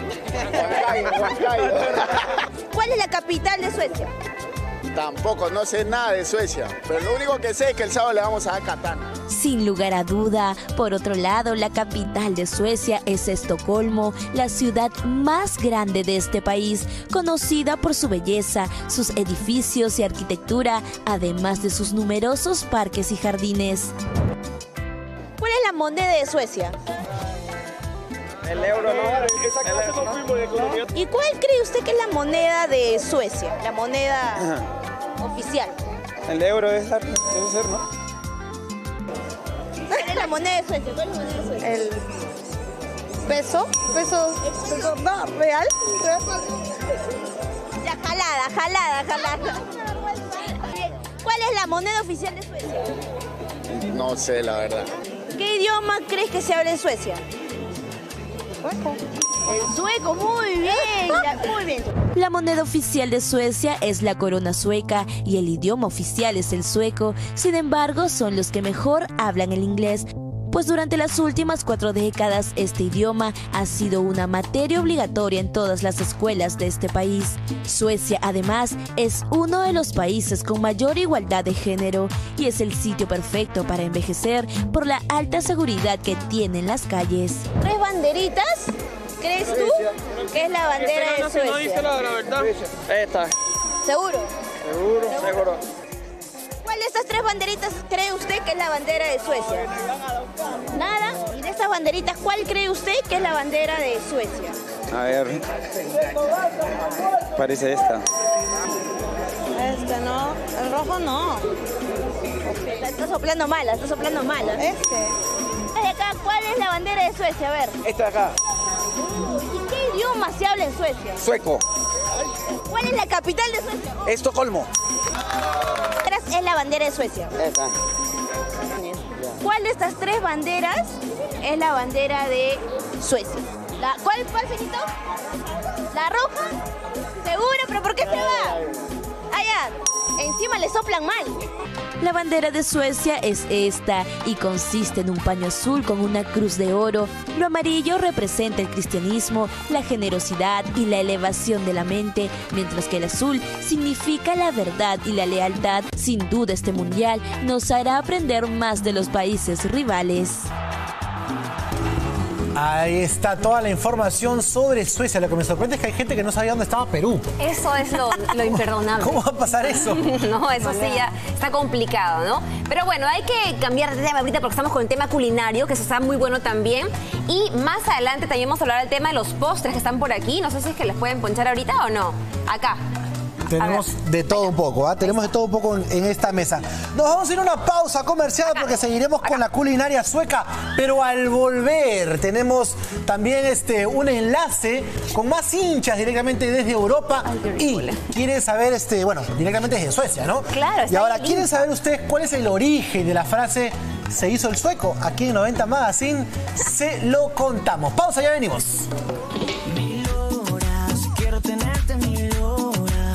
¿Cuál es la capital de Suecia? Tampoco, no sé nada de Suecia, pero lo único que sé es que el sábado le vamos a dar katana. Sin lugar a duda, por otro lado, la capital de Suecia es Estocolmo, la ciudad más grande de este país, conocida por su belleza, sus edificios y arquitectura, además de sus numerosos parques y jardines. ¿Cuál es la moneda de Suecia? El euro, no. ¿Y cuál cree usted que es la moneda de Suecia? La moneda Ajá. oficial. El euro debe ser, debe ser, ¿no? ¿Cuál es la moneda de Suecia? ¿Cuál es la moneda de Suecia? El peso, peso, peso, no, real. Ya, jalada, jalada, jalada. Bien. ¿Cuál es la moneda oficial de Suecia? No sé, la verdad. ¿Qué idioma crees que se habla en Suecia? Sueco. El sueco, muy bien, ya, muy bien. La moneda oficial de Suecia es la corona sueca y el idioma oficial es el sueco. Sin embargo, son los que mejor hablan el inglés, pues durante las últimas cuatro décadas este idioma ha sido una materia obligatoria en todas las escuelas de este país. Suecia, además, es uno de los países con mayor igualdad de género y es el sitio perfecto para envejecer por la alta seguridad que tienen las calles. ¿Tres banderitas? ¿Crees tú que es la bandera de Suecia? No dice la verdad. Esta. ¿Seguro? Seguro, seguro. ¿Cuál de estas tres banderitas cree usted que es la bandera de Suecia? Nada. ¿Y de estas banderitas cuál cree usted que es la bandera de Suecia? A ver. Parece esta. Esta no. El rojo no. Está, está soplando mala, está soplando mala. Este. De acá, ¿cuál es la bandera de Suecia? A ver. Esta de acá. ¿Y qué idioma se habla en Suecia? Sueco. ¿Cuál es la capital de Suecia? Estocolmo. Es la bandera de Suecia. Esa. ¿Cuál de estas tres banderas es la bandera de Suecia? La, ¿Cuál, cuál, Fenito? ¿La roja? ¿Seguro? ¿Pero por qué se va? Allá, encima le soplan mal. La bandera de Suecia es esta y consiste en un paño azul con una cruz de oro. Lo amarillo representa el cristianismo, la generosidad y la elevación de la mente, mientras que el azul significa la verdad y la lealtad. Sin duda este mundial nos hará aprender más de los países rivales. Ahí está toda la información sobre Suecia. Lo que me sorprende es que hay gente que no sabía dónde estaba Perú. Eso es lo, lo imperdonable. ¿Cómo va a pasar eso? No, eso sí ya está complicado, ¿no? Pero bueno, hay que cambiar de tema ahorita porque estamos con el tema culinario, que eso está muy bueno también. Y más adelante también vamos a hablar del tema de los postres que están por aquí. No sé si es que les pueden ponchar ahorita o no. Acá. Tenemos de todo un poco, ¿ah? Tenemos de todo un poco en, en esta mesa. Nos vamos a ir a una pausa comercial porque seguiremos con la culinaria sueca, pero al volver tenemos también este, un enlace con más hinchas directamente desde Europa. Ay, y quieren saber, este, bueno, directamente desde Suecia, ¿no? Claro. Y ahora, ¿quieren saber ustedes cuál es el origen de la frase "se hizo el sueco"? Aquí en noventa Magazine se lo contamos. Pausa, ya venimos. Quiero tenerte mil horas.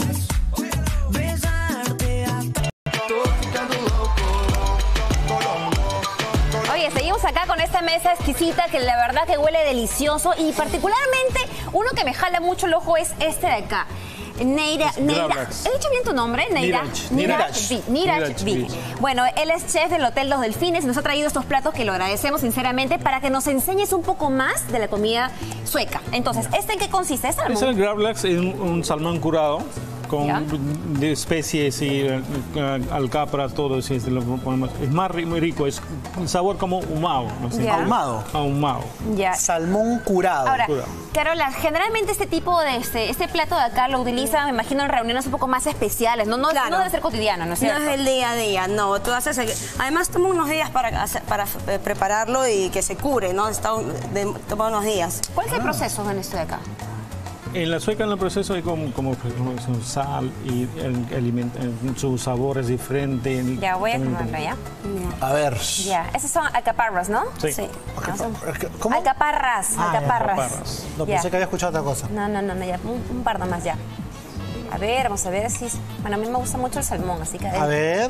Oye, seguimos acá con esta mesa exquisita que la verdad que huele delicioso y particularmente uno que me jala mucho el ojo es este de acá. Neira, Neira, Gravlax. ¿he dicho bien tu nombre? Neira. Niraj. Niraj Vi- Niraj Niraj Vi. Vi. Bueno, él es chef del Hotel Los Delfines y nos ha traído estos platos que lo agradecemos sinceramente para que nos enseñes un poco más de la comida sueca. Entonces, ¿este en qué consiste? ¿Es salmón? Es el Gravlax, es un, un salmón curado con Ya. de especies y uh, alcapras, todo eso. Es, lo ponemos- es más ri- muy rico, es un sabor como ahumado. No sé. Ya. Ahumado. Ahumado. Ya. Salmón curado. Ahora, Curado. Carola, generalmente este tipo de este, este plato de acá lo utilizan, me imagino, en reuniones un poco más especiales. No, no, Claro. no debe ser cotidiano, ¿no es No cierto? es el día a día, no. Tú haces el- Además, toma unos días para, hacer- para eh, prepararlo y que se cure, ¿no? Está un- de- toma unos días. ¿Cuál es el proceso en esto de acá? En la sueca, en el proceso, hay como, como, como su sal y el, aliment- el- su sabor es diferente. Ya, voy a También- comerlo, ¿ya? A ver. Ya, esos son alcaparras, ¿no? Sí. ¿Cómo? Alcaparras, Ah, ya, alcaparras. alcaparras. No, Ya. pensé que había escuchado otra cosa. No, no, no, no, ya, un, un par nomás ya. A ver, vamos a ver si... es- Bueno, a mí me gusta mucho el salmón, así que... A ver.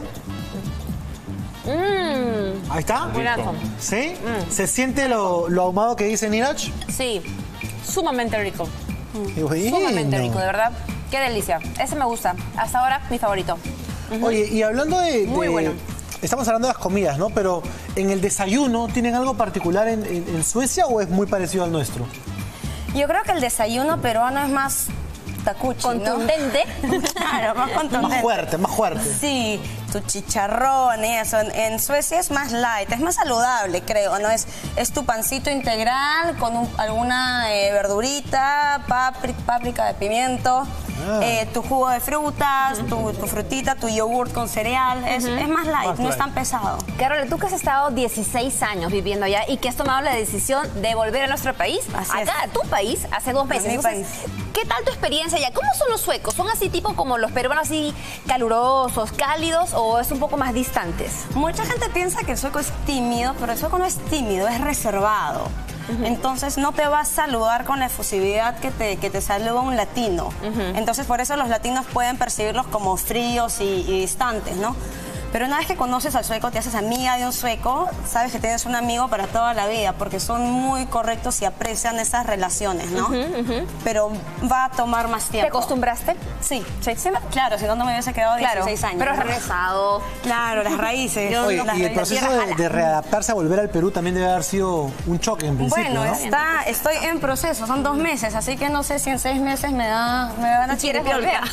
Mmm, Ahí está. Buenazo. ¿Sí? Mm. ¿Se siente lo, lo ahumado que dice Niraj? sí, sumamente rico. Qué bueno. Sumamente rico, de verdad. Qué delicia. Ese me gusta. Hasta ahora, mi favorito. Ujú. Oye, y hablando de, Muy de- bueno. Estamos hablando de las comidas, ¿no? Pero en el desayuno, ¿tienen algo particular en, en- en Suecia o es muy parecido al nuestro? Yo creo que el desayuno peruano es más tacuchi, ¿no? Contundente. Claro, más contundente. Más fuerte, más fuerte. Sí, tu chicharrón y eso. En, en Suecia es más light, es más saludable, creo, ¿no? Es, es tu pancito integral con un- alguna eh, verdurita, papri- páprica de pimiento, Ah. eh, tu jugo de frutas, tu, tu frutita, tu yogurt con cereal. Es, Ujú. es más light, Más no light. es tan pesado. Carola, tú que has estado dieciséis años viviendo allá y que has tomado la decisión de volver a nuestro país, Así acá es. a tu país, hace dos meses. mi Entonces, ¿qué tal tu experiencia allá? ¿Cómo son los suecos? ¿Son así tipo como los peruanos, así calurosos, cálidos o es un poco más distantes? Mucha gente piensa que el sueco es tímido, pero el sueco no es tímido, es reservado. Entonces no te va a saludar con la efusividad que te, que te saluda un latino. Entonces por eso los latinos pueden percibirlos como fríos y, y distantes, ¿no? Pero una vez que conoces al sueco, te haces amiga de un sueco, sabes que tienes un amigo para toda la vida, porque son muy correctos y aprecian esas relaciones, ¿no? Pero va a tomar más tiempo. ¿Te acostumbraste? Sí, sí, sí, claro, si no, no me hubiese quedado Claro, dieciséis años. pero has ¿no? regresado. Claro, las raíces. Oye, las y el raíces. proceso de, de readaptarse a volver al Perú también debe haber sido un choque en principio, Bueno, ¿no? está, estoy en proceso, son dos meses, así que no sé si en seis meses me da, me da una ¿Quieres chiripiolca.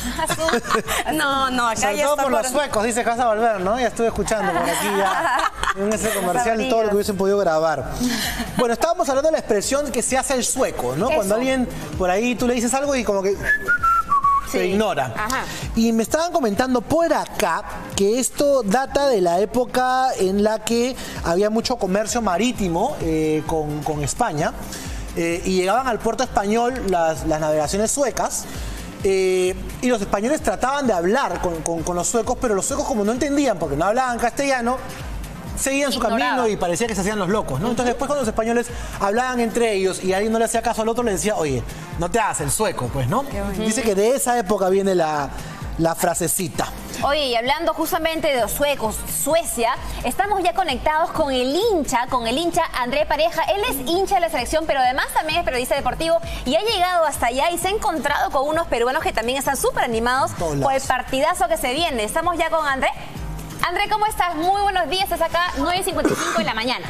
No, no, acá Sobre ya todo está por los por- suecos, dice que vas a volver, ¿no? Ya estuve escuchando por aquí ya en ese comercial todo lo que hubiesen podido grabar. Bueno, estábamos hablando de la expresión que se hace el sueco, ¿no? Eso. Cuando alguien por ahí tú le dices algo y como que se ignora. Ajá. Y me estaban comentando por acá que esto data de la época en la que había mucho comercio marítimo eh, con, con España eh, y llegaban al puerto español las, las navegaciones suecas. eh, y los españoles trataban de hablar con, con- con los suecos, pero los suecos como no entendían porque no hablaban castellano, seguían su Ignoraban. camino y parecía que se hacían los locos, ¿no? Entonces después cuando los españoles hablaban entre ellos y alguien no le hacía caso al otro, le decía, oye, no te hagas el sueco, pues, ¿no? Dice que de esa época viene la, la frasecita. Oye, y hablando justamente de los suecos, Suecia, estamos ya conectados con el hincha, con el hincha André Pareja. Él es hincha de la selección, pero además también es periodista deportivo y ha llegado hasta allá y se ha encontrado con unos peruanos que también están súper animados por el partidazo que se viene. Estamos ya con André. André, ¿cómo estás? Muy buenos días, estás acá nueve y cincuenta y cinco de la mañana.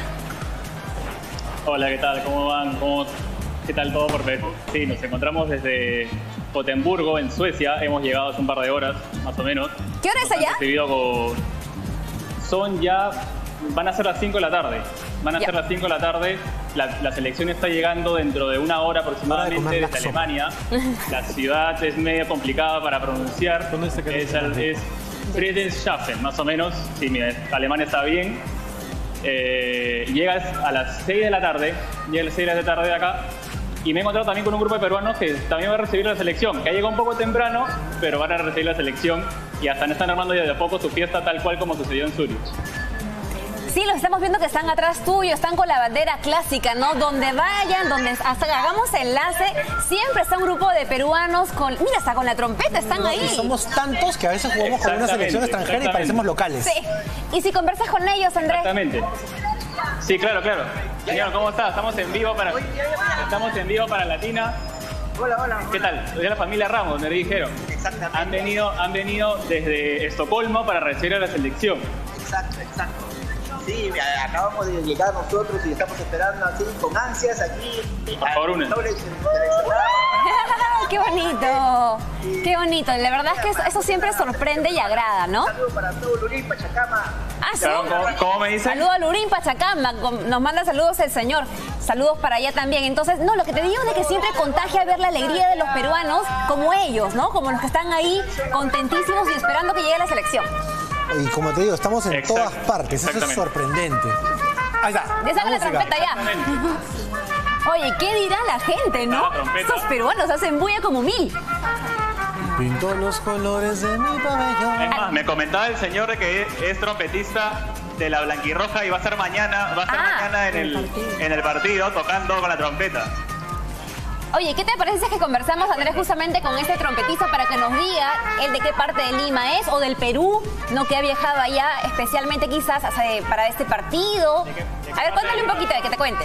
Hola, ¿qué tal? ¿Cómo van? ¿Cómo, ¿Qué tal todo por Perú? Sí, nos encontramos desde Gotemburgo, en Suecia. Hemos llegado hace un par de horas, más o menos. ¿Qué hora es Nos han allá? recibido con... Son ya... Van a ser las cinco de la tarde. Van a Ya. ser las cinco de la tarde. La, la selección está llegando dentro de una hora aproximadamente comer desde la sopa. Alemania. La ciudad es medio complicada para pronunciar. Es, al- es Friedrichshafen, más o menos. Sí, mi alemán está bien. Eh, llegas a las seis de la tarde, llega a las seis de la tarde de acá, y me he encontrado también con un grupo de peruanos que también va a recibir la selección, que ha llegado un poco temprano, pero van a recibir la selección y hasta están armando ya de a poco su fiesta tal cual como sucedió en Zurich. Sí, los estamos viendo que están atrás tuyo, están con la bandera clásica, ¿no? Donde vayan, donde hasta que hagamos enlace, siempre está un grupo de peruanos con, mira, hasta con la trompeta, están ahí. Y somos tantos que a veces jugamos con una selección extranjera y parecemos locales. Sí. Y si conversas con ellos, Andrés. Exactamente. Sí, claro, claro. Señor, ¿cómo está? Estamos en vivo para, estamos en vivo para Latina. Hola, hola. ¿Qué tal? Soy de la familia Ramos, me dijeron. exactamente. Han venido, han venido desde Estocolmo para recibir a la selección. Exacto, exacto. Sí, acabamos de llegar nosotros y estamos esperando así con ansias aquí. Por favor, una. ¡Qué bonito! ¡Qué bonito! La verdad es que eso, eso siempre sorprende y agrada, ¿no? Un saludo para todo Lurín, Pachacama. Ah, sí. Claro, ¿cómo, ¿Cómo me dice? Saludos a Lurín, Pachacama. Nos manda saludos el señor. Saludos para allá también. Entonces, no, lo que te digo es de que siempre contagia ver la alegría de los peruanos como ellos, ¿no? Como los que están ahí contentísimos y esperando que llegue la selección. Y como te digo, estamos en Exacto, todas partes. Eso es sorprendente. Ahí está. Ya saca la trompeta ya. Oye, ¿qué dirá la gente, no? Estos peruanos hacen bulla como mil. Pintó los colores de mi pabellón. Es más, me comentaba el señor de que es trompetista de la Blanquirroja y va a ser mañana, va a ser Ah, mañana en el, en el partido tocando con la trompeta. Oye, ¿qué te parece si que conversamos, Andrés, justamente con este trompetista para que nos diga él de qué parte de Lima es o del Perú, no que ha viajado allá especialmente quizás hace- para este partido? ¿De qué- de qué A ver, parte cuéntale un poquito, de que te cuente.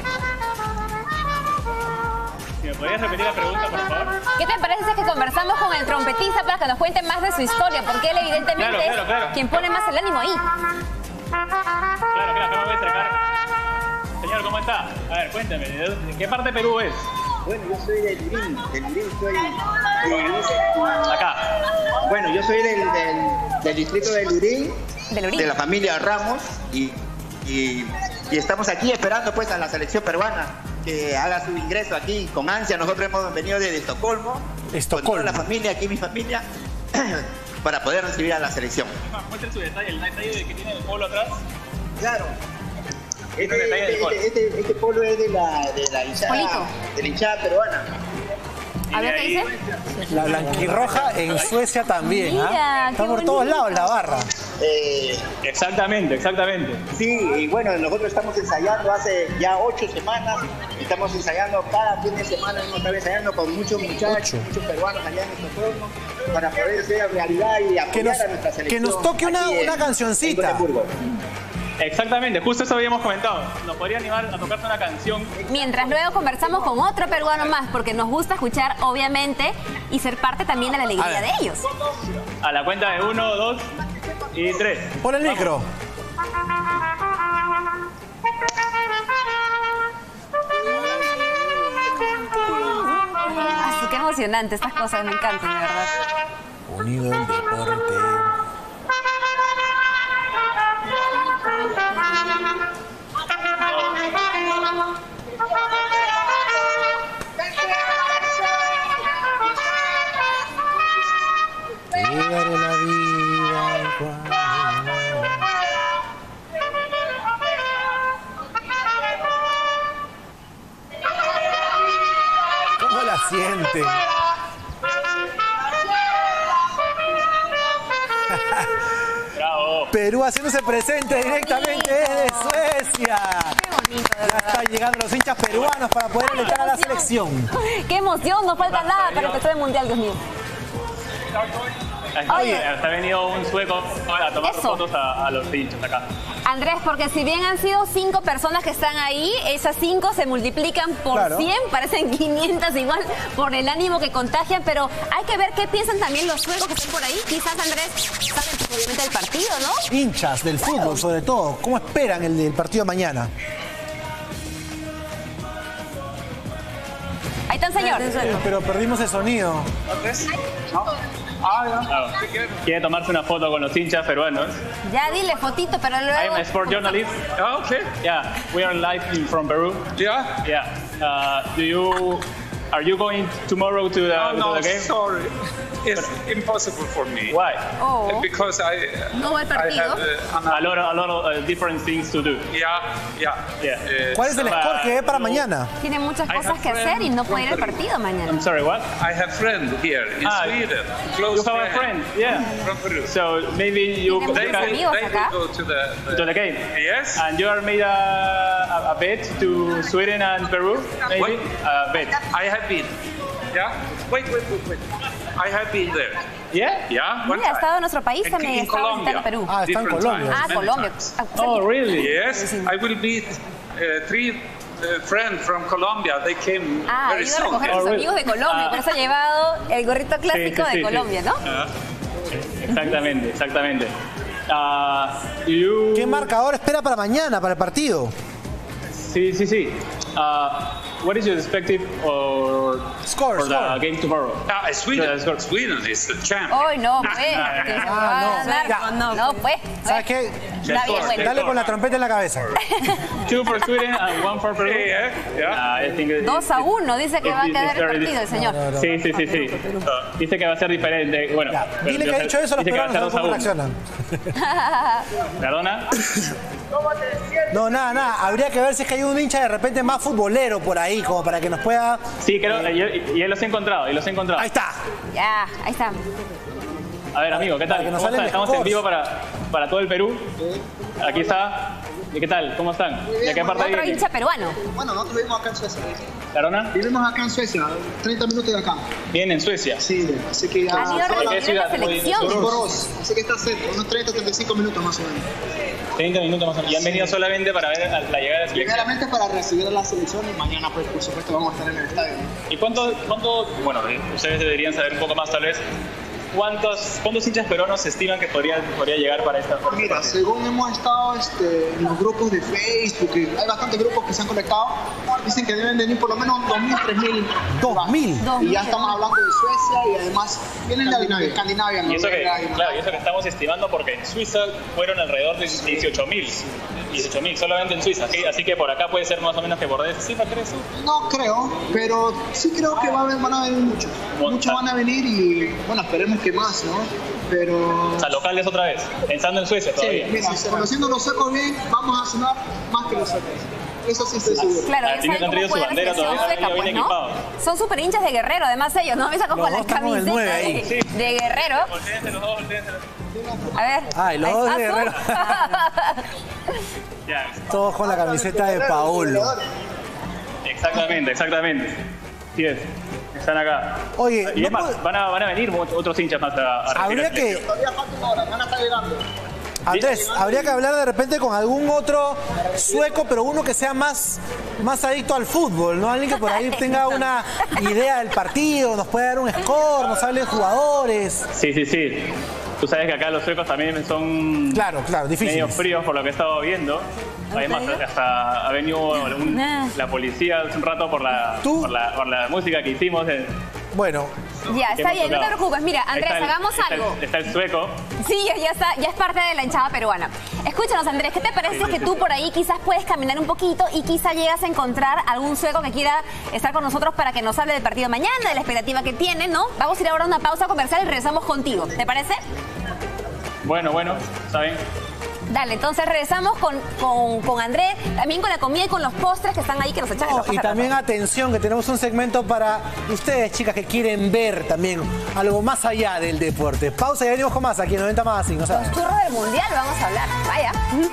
Si me podrías repetir la pregunta, por favor. ¿Qué te parece si que conversamos con el trompetista para que nos cuente más de su historia? Porque él evidentemente Claro, claro, claro. es quien pone más el ánimo ahí. Claro, claro, que me voy a acercar. Señor, ¿cómo está? A ver, cuéntame, ¿de, dónde- de qué parte de Perú es? Bueno, yo soy de Lurín, de Lurín soy... de- Acá. Bueno, yo soy del, del, del distrito de Lurín, De Lurín. de la familia Ramos, y, y, y estamos aquí esperando pues a la selección peruana que haga su ingreso aquí con ansia. Nosotros hemos venido desde Estocolmo, Estocolmo. con toda la familia, aquí mi familia, para poder recibir a la selección. Muestre su detalle, el detalle de que tiene el polo atrás. Claro. Este, Este detalle del polo. este, este, este polo es de la, de la hinchada, Polito. de la hinchada peruana. A ver, ¿qué dice? La blanquirroja en Suecia también. ¿ah? Mira, Está qué por todos bonito. lados la barra. Eh, Exactamente, exactamente. Sí, y bueno, nosotros estamos ensayando hace ya ocho semanas, estamos ensayando cada fin de semana, hemos estado ensayando con muchos muchachos, muchos peruanos allá en Estocolmo, para poder hacer realidad y apoyar Que nos, a nuestra selección. que nos toque una, aquí en- una cancioncita. en Gotemburgo. Exactamente, justo eso habíamos comentado. ¿Nos podría animar a tocarse una canción? Mientras luego conversamos con otro peruano más, porque nos gusta escuchar, obviamente, y ser parte también de la A alegría ver. de ellos. A la cuenta de uno, dos y tres. Pon el micro. Así que emocionante estas cosas, me encantan, de verdad. Unido el deporte. Te daré la vida igual. ¿Cómo la siente? Bravo. Perú haciéndose presente directamente desde Suecia. Qué bonito, de Ya verdad. están llegando los hinchas peruanos para poder alentar a la selección. ¡Qué emoción! No falta nada para empezar el Mundial, Dios mío. Oye. Está venido un sueco a tomar Eso. fotos a, a los hinchas acá. Andrés, porque si bien han sido cinco personas que están ahí, esas cinco se multiplican por Claro. cien, parecen quinientas igual por el ánimo que contagian, pero hay que ver qué piensan también los suecos que están por ahí. Quizás, Andrés, saben pues, obviamente del partido, ¿no? Hinchas del fútbol, sobre todo. ¿Cómo esperan el del partido de mañana? Ahí está el señor. Eh, Pero perdimos el sonido. Claro. Quiere tomarse una foto con los hinchas peruanos. Ya dile fotito, pero I'm luego... a sport journalist. Oh, okay. Yeah, we are live in, from Peru. Yeah? Yeah. Uh, do you are you going tomorrow to the, Oh, to no, the game? sorry. It's impossible for me. Why? Oh. Because I, No va al I partido. have uh, A lot of, a lot of uh, different things to do. Yeah, yeah. Yeah. Uh, ¿Cuál es el so, score que ve para mañana? Tiene muchas I cosas have que hacer y friends no puede ir al from partido mañana. I'm sorry, what? I have friend here in Ah, Sweden. You Close have a friend, yeah. from Peru. So maybe you Tiene They, muchos will, amigos they acá. will go to the, the, to the game. Yes. And you are made a, a, a bet to Sweden and Peru, maybe? What? A bet. I have been. Yeah. Wait, wait, wait, wait. I have been there. Yeah? Yeah. One Mira, ha time. estado en nuestro país In- también, in estaba Colombia. visitando Perú. Ah, está en Different Colombia. times, Ah, many Colombia. times. Ah, Oh, really? Yes, I will be uh, three a friend from Colombia. They came Ah, very iba a soon. recoger a sus amigos de Colombia, por eso ha llevado el gorrito clásico sí, sí, de sí. Colombia, ¿no? Ah. Exactamente, exactamente. Ah, you- ¿Qué marcador espera para mañana, para el partido? Sí, sí, sí. Ah, what is your perspective or Score, for score. the game tomorrow? Ah, Sweden. Yeah, score. Sweden is the champ. Hoy no, pues. Ah, que se ah, va a no. ganar. Ya. No, no, pues. ¿Sabes qué? Está bien, bueno. Dale con la trompeta en la cabeza. Two for Sweden and one for Peru. Yeah, yeah. Ah, I think it- Dos a uno, dice que it- va a it- quedar it's el very partido el señor. No, no, no. Sí, sí, sí, sí. Dice que va a ser diferente. Bueno, pero Dile que ha dicho eso a los dice que va a peruanos, ser a ver dos a cómo uno. reaccionan. ¿Perdona? No, nada, nada. Habría que ver si es que hay un hincha de repente más futbolero por ahí, como para que nos pueda... Sí, creo, y, y los he encontrado, y los he encontrado. Ahí está. Ya, ahí está. A ver, amigo, ¿qué tal? que nos ¿Cómo salen están? Estamos en scores. vivo para, para todo el Perú. Aquí está. ¿Y qué tal? ¿Cómo están? ¿De qué parte Otro vienen? hincha peruano. Bueno, nosotros vivimos acá en Suecia. ¿Perdona? Vivimos acá en Suecia, treinta minutos de acá. Vienen en Suecia. Sí, así que ya... Han ido a ¿De qué recibir ciudad? la selección. Por Borås, así que está cerca, unos treinta, treinta y cinco minutos más o menos. treinta minutos más o menos. Y han venido solamente para ver la llegada de la selección. Primeramente para recibir a la selección y mañana, pues, por supuesto, vamos a estar en el estadio. ¿Y cuánto, cuánto, bueno, ustedes deberían saber un poco más tal vez, cuántos, cuántos hinchas peruanos se estiman que podrían podría llegar para esta para Mira, este según hemos estado este, en los grupos de Facebook, y hay bastantes grupos que se han conectado, dicen que deben venir por lo menos dos mil, tres mil. dos mil. Y ya estamos hablando de Suecia y además vienen de Escandinavia. Y eso, que, Noruega, claro, y eso que estamos estimando porque en Suiza fueron alrededor de dieciocho mil. dieciocho mil solamente en Suiza. ¿Sí? Así que por acá puede ser más o menos que por esa cifra, ¿crees tú? No creo, pero sí creo que va a, van a venir muchos. Muchos van a venir y, bueno, esperemos que más, ¿no? Pero... O sea, locales otra vez, pensando en Suecia todavía. Sí, mira, conociendo los suecos bien, vamos a sonar más que los suecos. Eso sí estoy seguro. Claro, Ah, ya tienen saben que han traído cómo su juega la bandera selección todavía, sueca, ya pues, viene ¿no? equipados. Son súper hinchas de Guerrero, además ellos, ¿no? Me saco Los con la dos están con el camiseta nueve ahí. de, Sí. de Guerrero. Voltéense los dos, voltéense los dos. A ver. Ay, los ahí dos está, de Guerrero. Ya, Todos con la camiseta de Paolo. exactamente, exactamente. Sí es. Están acá. Oye, y no es más, puedo- van a, van a venir mu- otros hinchas más a, a Habría recibir la que... Todavía falta una hora, van a estar llegando. Andrés, habría que hablar de repente con algún otro sueco, pero uno que sea más, más adicto al fútbol, ¿no? Alguien que por ahí tenga una idea del partido, nos pueda dar un score, nos hable de jugadores. Sí, sí, sí. Tú sabes que acá los suecos también son Claro, claro, medio difíciles. fríos por lo que he estado viendo. Además, hasta ha venido un- la policía hace un rato por la, por la, por la música que hicimos. en- Bueno. Ya, que está hemos bien, no te tocado. preocupes. Mira, Ahí Andrés, está el- hagamos está el- algo. Está el sueco. Sí, ya, ya está, ya es parte de la hinchada peruana. Escúchanos, Andrés, ¿qué te parece Sí, sí, que sí. tú por ahí quizás puedes caminar un poquito y quizás llegas a encontrar algún sueco que quiera estar con nosotros para que nos hable del partido de mañana, de la expectativa que tiene, ¿no? Vamos a ir ahora a una pausa comercial y regresamos contigo. ¿Te parece? Bueno, bueno, ¿saben? Dale, entonces regresamos con, con, con Andrés, también con la comida y con los postres que están ahí que nos echan en Oh, los y también atención, que tenemos un segmento para ustedes, chicas, que quieren ver también algo más allá del deporte. Pausa y venimos con más aquí en noventa más y no saben. Los churros del mundial, vamos a hablar. Vaya.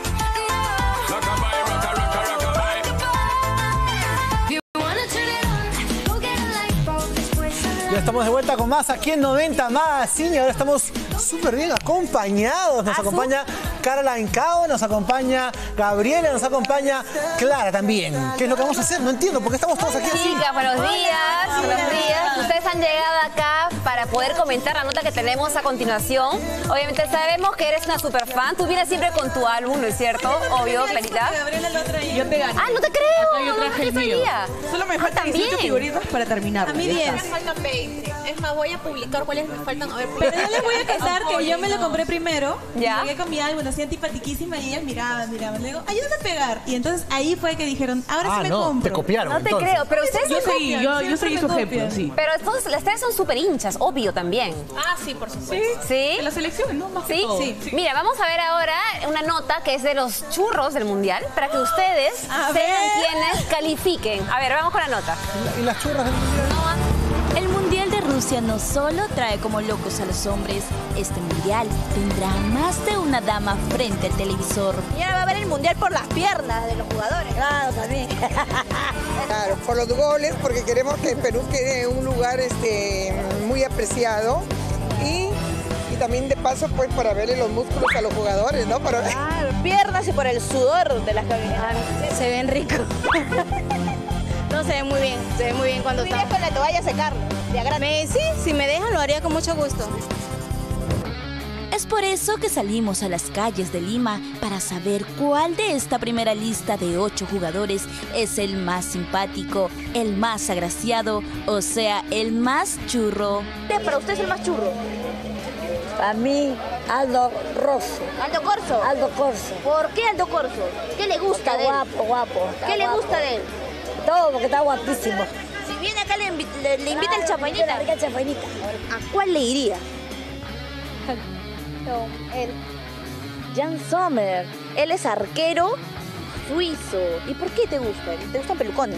Ya estamos de vuelta con más aquí en noventa más. Sí, y ahora estamos súper bien acompañados. Nos acompaña Caroline Cao, nos acompaña Gabriela, nos acompaña Clara también. ¿Qué es lo que vamos a hacer? No entiendo, porque estamos todos aquí así. Chicas, buenos días, buenos días. Ustedes han llegado acá para poder comentar la nota que tenemos a continuación. Obviamente sabemos que eres una super fan. Tú vienes siempre con tu álbum, ¿no es cierto? Obvio, Clarita. Gabriela lo traía. Yo te gané. Ah, no te creo. Acá yo no, traje no el te mío. sabía. Solo me Ah, faltan también. dieciocho figuritas para terminar. A mí Ya diez. está. Me faltan veinte. Es más, voy a publicar cuáles me faltan. A ver, Pero yo les voy a contar que yo me lo compré primero. Ya. Llegué con mi álbum, así antipatiquísima y ellas miraban, miraban. Le digo, ayúdame a pegar. Y entonces ahí fue que dijeron, ahora Ah, sí me no, compro. te copiaron. No te entonces. creo, pero ustedes Yo se seguí, copian. yo, yo siempre seguí me su copian. ejemplo, sí. Pero entonces, las tres son súper hinchas, obvio también. Ah, sí, por supuesto. ¿Sí? En las elecciones, ¿no? Más que ¿Sí? todo. Sí. Mira, vamos a ver ahora una nota que es de los churros del mundial para que ustedes A sean ver. quienes califiquen. A ver, vamos con la nota. Y las churras del mundial. El Mundial de Rusia no solo trae como locos a los hombres, este Mundial tendrá más de una dama frente al televisor. Y ahora va a ver el mundial por las piernas de los jugadores. Claro, también. Claro, por los goles, porque queremos que Perú quede en un lugar este, muy apreciado y, y también de paso pues para verle los músculos a los jugadores, ¿no? Para... Claro, piernas y por el sudor de las cabinas. Se ven ricos. No, se ve muy bien, se ve muy bien cuando está. con la toalla a secarlo? Me, sí, si me dejan lo haría con mucho gusto. Es por eso que salimos a las calles de Lima para saber cuál de esta primera lista de ocho jugadores es el más simpático, el más agraciado, o sea, el más churro. ¿Para usted es el más churro? Para mí, Aldo Rosso. ¿Aldo Corso? Aldo Corso. ¿Por qué Aldo Corso? ¿Qué le gusta de él? Guapo, guapo. ¿Qué le gusta de él? Todo, porque está guapísimo. Si viene acá, le, invi le, le invita el chapainita. El chapainita. ¿A cuál le iría? No, él. Jan Sommer. Él es arquero suizo. ¿Y por qué te gusta? ¿Te gustan pelucones?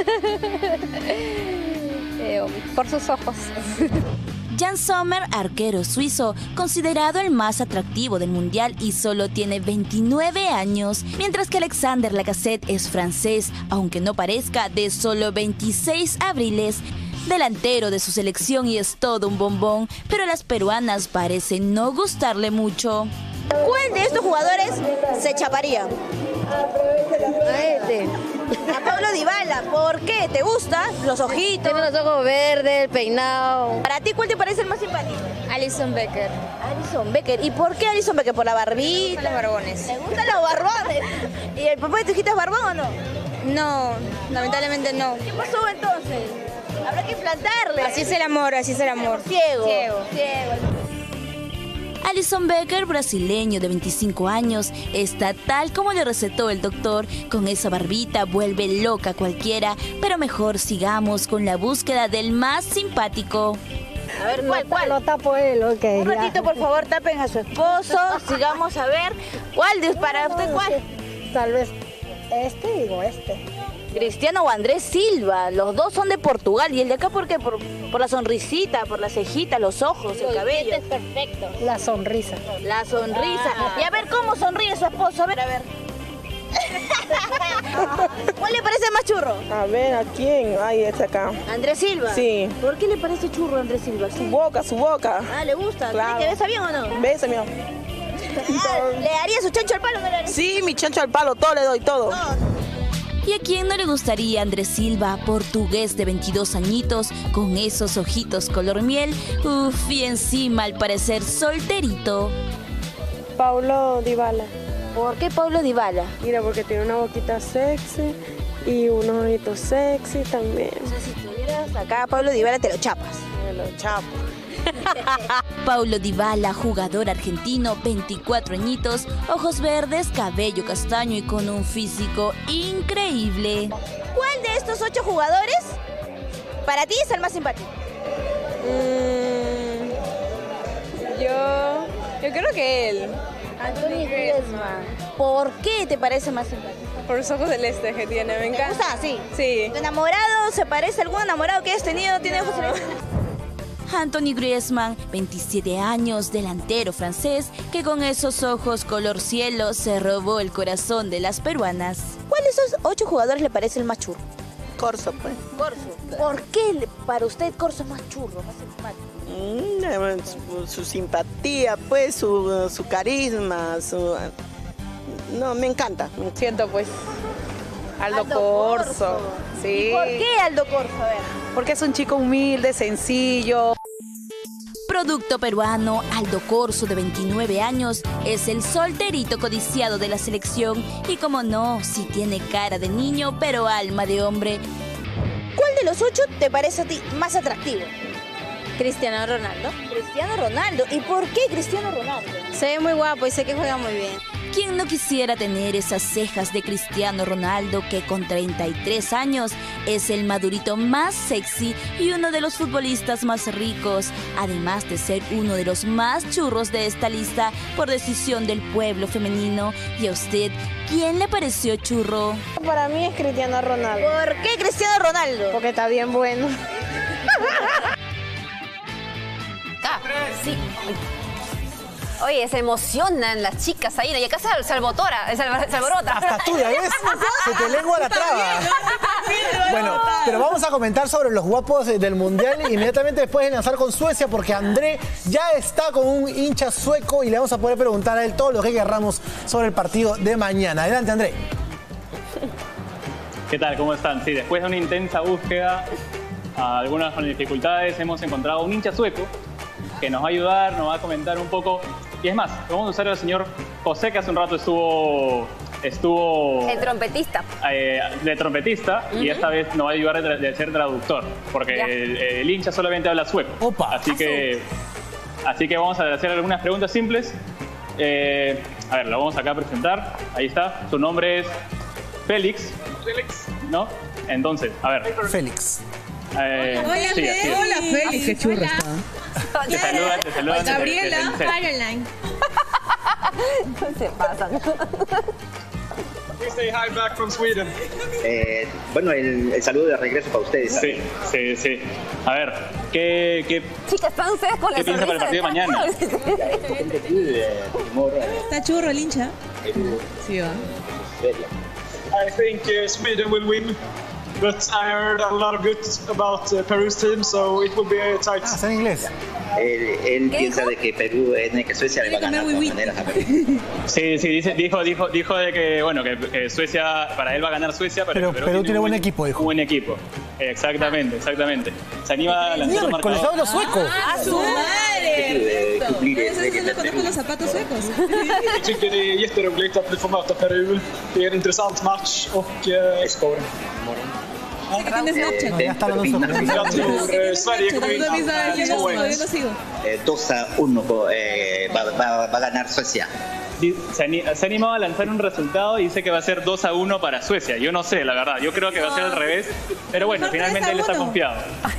eh, por sus ojos. Jan Sommer, arquero suizo, considerado el más atractivo del mundial y solo tiene veintinueve años, mientras que Alexander Lacazette es francés, aunque no parezca, de solo veintiséis abriles. Delantero de su selección y es todo un bombón, pero a las peruanas parece no gustarle mucho. ¿Cuál de estos jugadores se chaparía? A este. A Paulo Dybala. ¿Por qué? ¿Te gusta? Los ojitos. Tiene los ojos verdes, el peinado. ¿Para ti cuál te parece el más simpático? Alison Becker. Alison Becker. ¿Y por qué Alison Becker? ¿Por la barbita? Los barbones. ¿Te gustan los barbones? ¿Y el papá de tu hijita es barbón o no? No, lamentablemente no. ¿Qué pasó entonces? Habrá que implantarle. Así es el amor, así es el amor. Ciego. Ciego. Ciego. Alison Becker, brasileño de veinticinco años, está tal como le recetó el doctor. Con esa barbita vuelve loca a cualquiera, pero mejor sigamos con la búsqueda del más simpático. A ver, ¿cuál, cuál? Lo tapo él, ok. Un ratito, por favor, tapen a su esposo. Sigamos a ver. ¿Cuál de, para usted cuál? Tal vez este, digo este. Cristiano o Andrés Silva, los dos son de Portugal. ¿Y el de acá por qué? Por, por la sonrisita, por la cejita, los ojos, el cabello. Es perfecto. La sonrisa. La sonrisa. Ah. Y a ver cómo sonríe su esposo. A ver, a ver. ¿Cuál le parece más churro? A ver, ¿a quién? Ay, este acá. ¿Andrés Silva? Sí. ¿Por qué le parece churro a Andrés Silva? Su boca, su boca. Ah, ¿le gusta? Claro. ¿Te besa bien o no? Besa, mi amor. Ah, ¿le haría su chancho al palo o no le haría? Sí, mi chancho al palo, todo le doy, todo. No. ¿Y a quién no le gustaría Andrés Silva, portugués de veintidós añitos, con esos ojitos color miel? Uf, y encima al parecer solterito. Paulo Dybala. ¿Por qué Paulo Dybala? Mira, porque tiene una boquita sexy y unos ojitos sexy también. O sea, si tuvieras acá a Paulo Dybala te lo chapas. Me lo chapo. Paulo Dybala, jugador argentino, veinticuatro añitos, ojos verdes, cabello castaño y con un físico increíble. ¿Cuál de estos ocho jugadores para ti es el más simpático? Mm, yo, yo creo que él. Anthony Griezmann. ¿Por qué te parece más simpático? Por los ojos celestes que tiene, me encanta. ¿Te gusta? Sí. Sí. ¿Tu enamorado se parece a algún enamorado que hayas tenido? ¿Tiene ojos celestes? Anthony Griezmann, veintisiete años, delantero francés, que con esos ojos color cielo se robó el corazón de las peruanas. ¿Cuál de esos ocho jugadores le parece el más churro? Corso, pues. Corso. ¿Por qué para usted Corso es más churro, más simpático? Mm, su, su simpatía, pues, su, su carisma, su... No, me encanta. Me siento, pues. Aldo, Aldo Corso. Corso. Sí. ¿Y por qué Aldo Corso? A ver. Porque es un chico humilde, sencillo. Producto peruano, Aldo Corso, de veintinueve años, es el solterito codiciado de la selección y, como no, sí tiene cara de niño, pero alma de hombre. ¿Cuál de los ocho te parece a ti más atractivo? Cristiano Ronaldo. Cristiano Ronaldo. ¿Y por qué Cristiano Ronaldo? Se ve muy guapo y sé que juega muy bien. ¿Quién no quisiera tener esas cejas de Cristiano Ronaldo, que con treinta y tres años es el madurito más sexy y uno de los futbolistas más ricos, además de ser uno de los más churros de esta lista por decisión del pueblo femenino? ¿Y a usted, quién le pareció churro? Para mí es Cristiano Ronaldo. ¿Por qué Cristiano Ronaldo? Porque está bien bueno. Sí. Oye, se emocionan las chicas ahí, y acá se, se albotora, se, se alborota. Hasta tú, ¿ya ves? Se te lengua la traba. Bueno, pero vamos a comentar sobre los guapos del Mundial inmediatamente después de lanzar con Suecia, porque André ya está con un hincha sueco y le vamos a poder preguntar a él todo lo que querramos sobre el partido de mañana. Adelante, André. ¿Qué tal? ¿Cómo están? Sí, después de una intensa búsqueda, algunas con dificultades, hemos encontrado un hincha sueco que nos va a ayudar, nos va a comentar un poco. Y es más, vamos a usar al señor José, que hace un rato estuvo... estuvo El trompetista. Eh, de trompetista, uh-huh. y esta vez nos va a ayudar de, de ser traductor, porque el, el hincha solamente habla sueco. Opa. Así que, así que vamos a hacer algunas preguntas simples. Eh, a ver, lo vamos acá a presentar. Ahí está. Su nombre es Félix. Félix. ¿No? Entonces, a ver. Félix. Eh, Hola, sí, Félix. Hola, Félix. Qué churro está. Te saludan, te saludan. Gabriela. Caroline. Se pasan. Say hi back from Sweden. Eh, bueno, el, el saludo de regreso para ustedes. Sí, sí, sí. A ver, ¿qué, qué, Chicas, ¿están ustedes con la ¿qué piensa para el partido de mañana? Está churro el hincha. Sí, va. I think uh, Sweden will win, but I heard a lot of good about uh, Peru's team, so it will be a tight. Ah, está en inglés. Él, él piensa de que Perú, eh, que Suecia le va a ganar de todas maneras a Perú. Sí, sí, dice, dijo, dijo, dijo de que, bueno, que, que Suecia, para él va a ganar Suecia, pero, Pero Perú, Perú tiene tiene un buen equipo, dijo. Un buen equipo. Exactamente, exactamente. Se anima a lanzar un Con el marcador. los suecos. ¡Ah, su madre! Entonces no conozco los zapatos suecos. Jag tycker det är jätteroligt att vi får möta Peru. Det är en intressant match och eh, score. Sé que tienes Snapchat. Ya está hablando sueco. Jag tror eh, Sverige kommer vinna Yo två no ett. sigo. Eh, dos a uno eh, va, va, va a ganar Suecia. Di- Se, ani- se ha animado a lanzar un resultado y dice que va a ser dos a uno para Suecia. Yo no sé, la verdad. Yo creo que va a ser al revés. Pero bueno, Mejor finalmente tres a él está uno. confiado.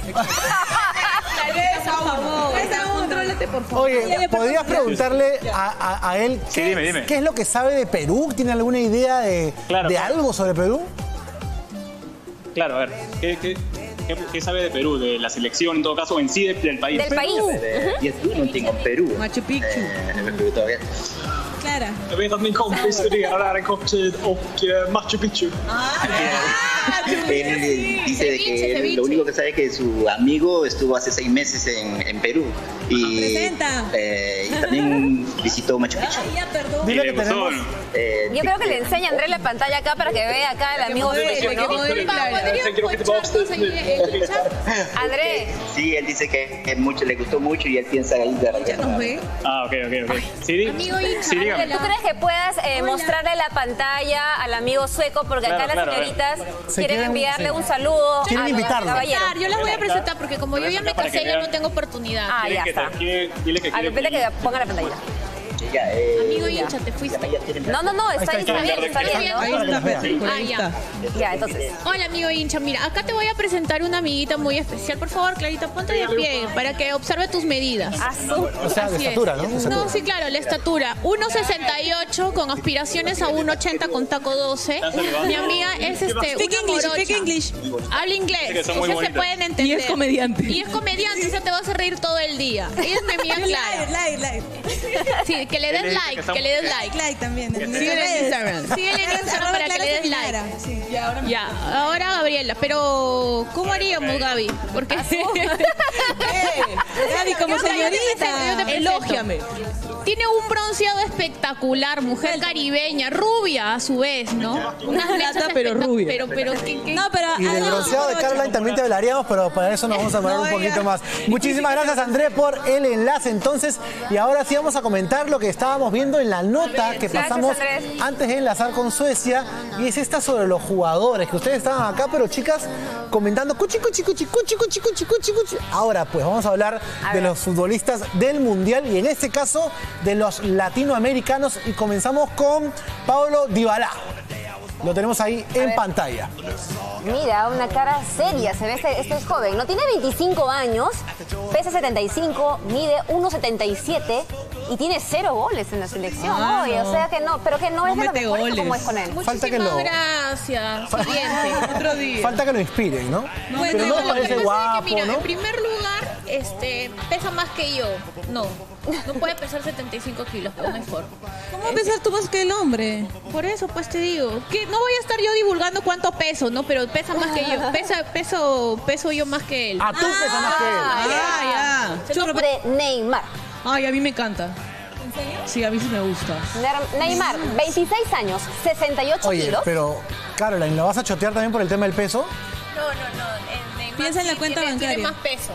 tres a uno. tres a uno, contrólate, por favor. Oye, ¿podrías preguntarle a, a, a él Sí, qué, dime, dime. qué es lo que sabe de Perú? ¿Tiene alguna idea de, Claro, de claro. algo sobre Perú? Claro, a ver. ¿Qué, qué, qué, qué sabe de Perú? De la selección, en todo caso, en sí, de- del país. Del país. Eh, diez a uno tengo Perú. Machu Picchu. Eh, todavía. Clara. Jag vet att min kompis studerar där en kort tid och eh, Machu Picchu. Él dice de que él lo único que sabe es que su amigo estuvo hace seis meses en, en Perú y, Presenta. eh, y también visitó Machu Picchu. Ay, ya, perdón. Dile Y que le gustó, tenemos... ¿no? Eh, Yo creo que le enseña a Andrés la pantalla acá para que vea acá el amigo modele, sueco, que ¿no? modele. Jag tänker åka tillbaka dit nu. Andrés. Sí, él dice que, que mucho, le gustó mucho y él piensa ir de Ya regreso. nos ve. Ah, ok, ok, ok. Sí, di- Amigo hincha, sí, dígame. ¿Tú crees que puedas eh, mostrarle la pantalla al amigo sueco? Porque acá Claro, las claro, a ver. señoritas Se quieren quieren- enviarle sí. un saludo Quieren al invitarlo. caballero. Claro, yo las voy a presentar porque como yo ya me Para que casé, ya vean. no tengo oportunidad. Ah, Dile ya que está. te- quiere- Dile que A quiere... ver, espérate que ponga la pantalla. Ya, eh, Amigo ya, hincha, te fuiste. ya tienen- No, no, no, está ahí, está, está bien, está ahí bien, ¿no? Ahí está, perfecto. Ah, Ahí ya. está. Ya, entonces. Hola amigo hincha, mira, acá te voy a presentar una amiguita muy especial. Por favor, Clarita, ponte de pie para que observe tus medidas. Azul. O sea, de Así es. estatura, ¿no? De estatura. No, sí, claro, la estatura. uno sesenta y ocho con aspiraciones a uno ochenta con taco doce. Mi amiga es este, Speak una English, morocha. speak English. Habla Sí, que inglés, son muy o sea, se bonitas. pueden entender. Y es comediante. Y es comediante, o sea, te vas a reír todo el día. Ella es mi amiga Live, Clara. live, live. Sí, que le Él den dice like, que está- que le den like. Like también. Síguele en Instagram. Síguele en Instagram para que le des like. Sí, ya, ahora Ya, ahora Gabriela, pero ¿cómo haríamos, Gaby? Porque Gaby, como Yo te- yo te señorita. presento, yo te presento. Elógiame. Tiene un bronceado espectacular, mujer caribeña, rubia a su vez, ¿no? Unas mechas Plata, pero espectac- rubia. Pero, pero, ¿qué, qué? No, pero. Y del bronceado de Caroline también te hablaríamos, pero para eso nos vamos a demorar No, un poquito ya. más. Muchísimas gracias, André, por el enlace entonces. Y ahora sí vamos a comentar lo que estábamos viendo en la nota que Gracias, pasamos Andrés. antes de enlazar con Suecia. Y es esta sobre los jugadores, que ustedes estaban acá, pero chicas, comentando cuchi, cuchi, cuchi, cuchi, cuchi, cuchi, cuchi, cuchi. Ahora pues vamos a hablar A de ver. los futbolistas del Mundial y en este caso de los latinoamericanos. Y comenzamos con Paulo Dybala. Lo tenemos ahí en ver. pantalla. Mira, una cara seria, se ve este, este es joven, ¿no? Tiene veinticinco años, pesa setenta y cinco, mide uno setenta y siete y tiene cero goles en la selección. Ah, Oye, no. o sea que no, pero que no, No es de lo mete mejor, goles. como es con él. Falta que Muchísimas lo- gracias. Siguiente. Otro día. Falta que lo inspiren, ¿no? Bueno, Pero no lo que parece pasa es guapo, que, mira, ¿no? en primer lugar, este, pesa más que yo. No, no puede pesar setenta y cinco kilos, pero no hay forma. ¿Cómo va a pesar tú más que el hombre? Por eso, pues te digo, que no voy a estar yo divulgando cuánto peso, ¿no? Pero pesa más que yo. Pesa, peso, peso yo más que él. Ah, tú pesas más que él. Ah, ya. Churro, Nombre Neymar. Ay, a mí me encanta. ¿En serio? Sí, a mí sí me gusta. Neymar, veintiséis años, sesenta y ocho Oye, kilos. pero Caroline, ¿la vas a chotear también por el tema del peso? No, no, no. Neymar Piensa en la sí cuenta tiene, bancaria. Tiene más peso.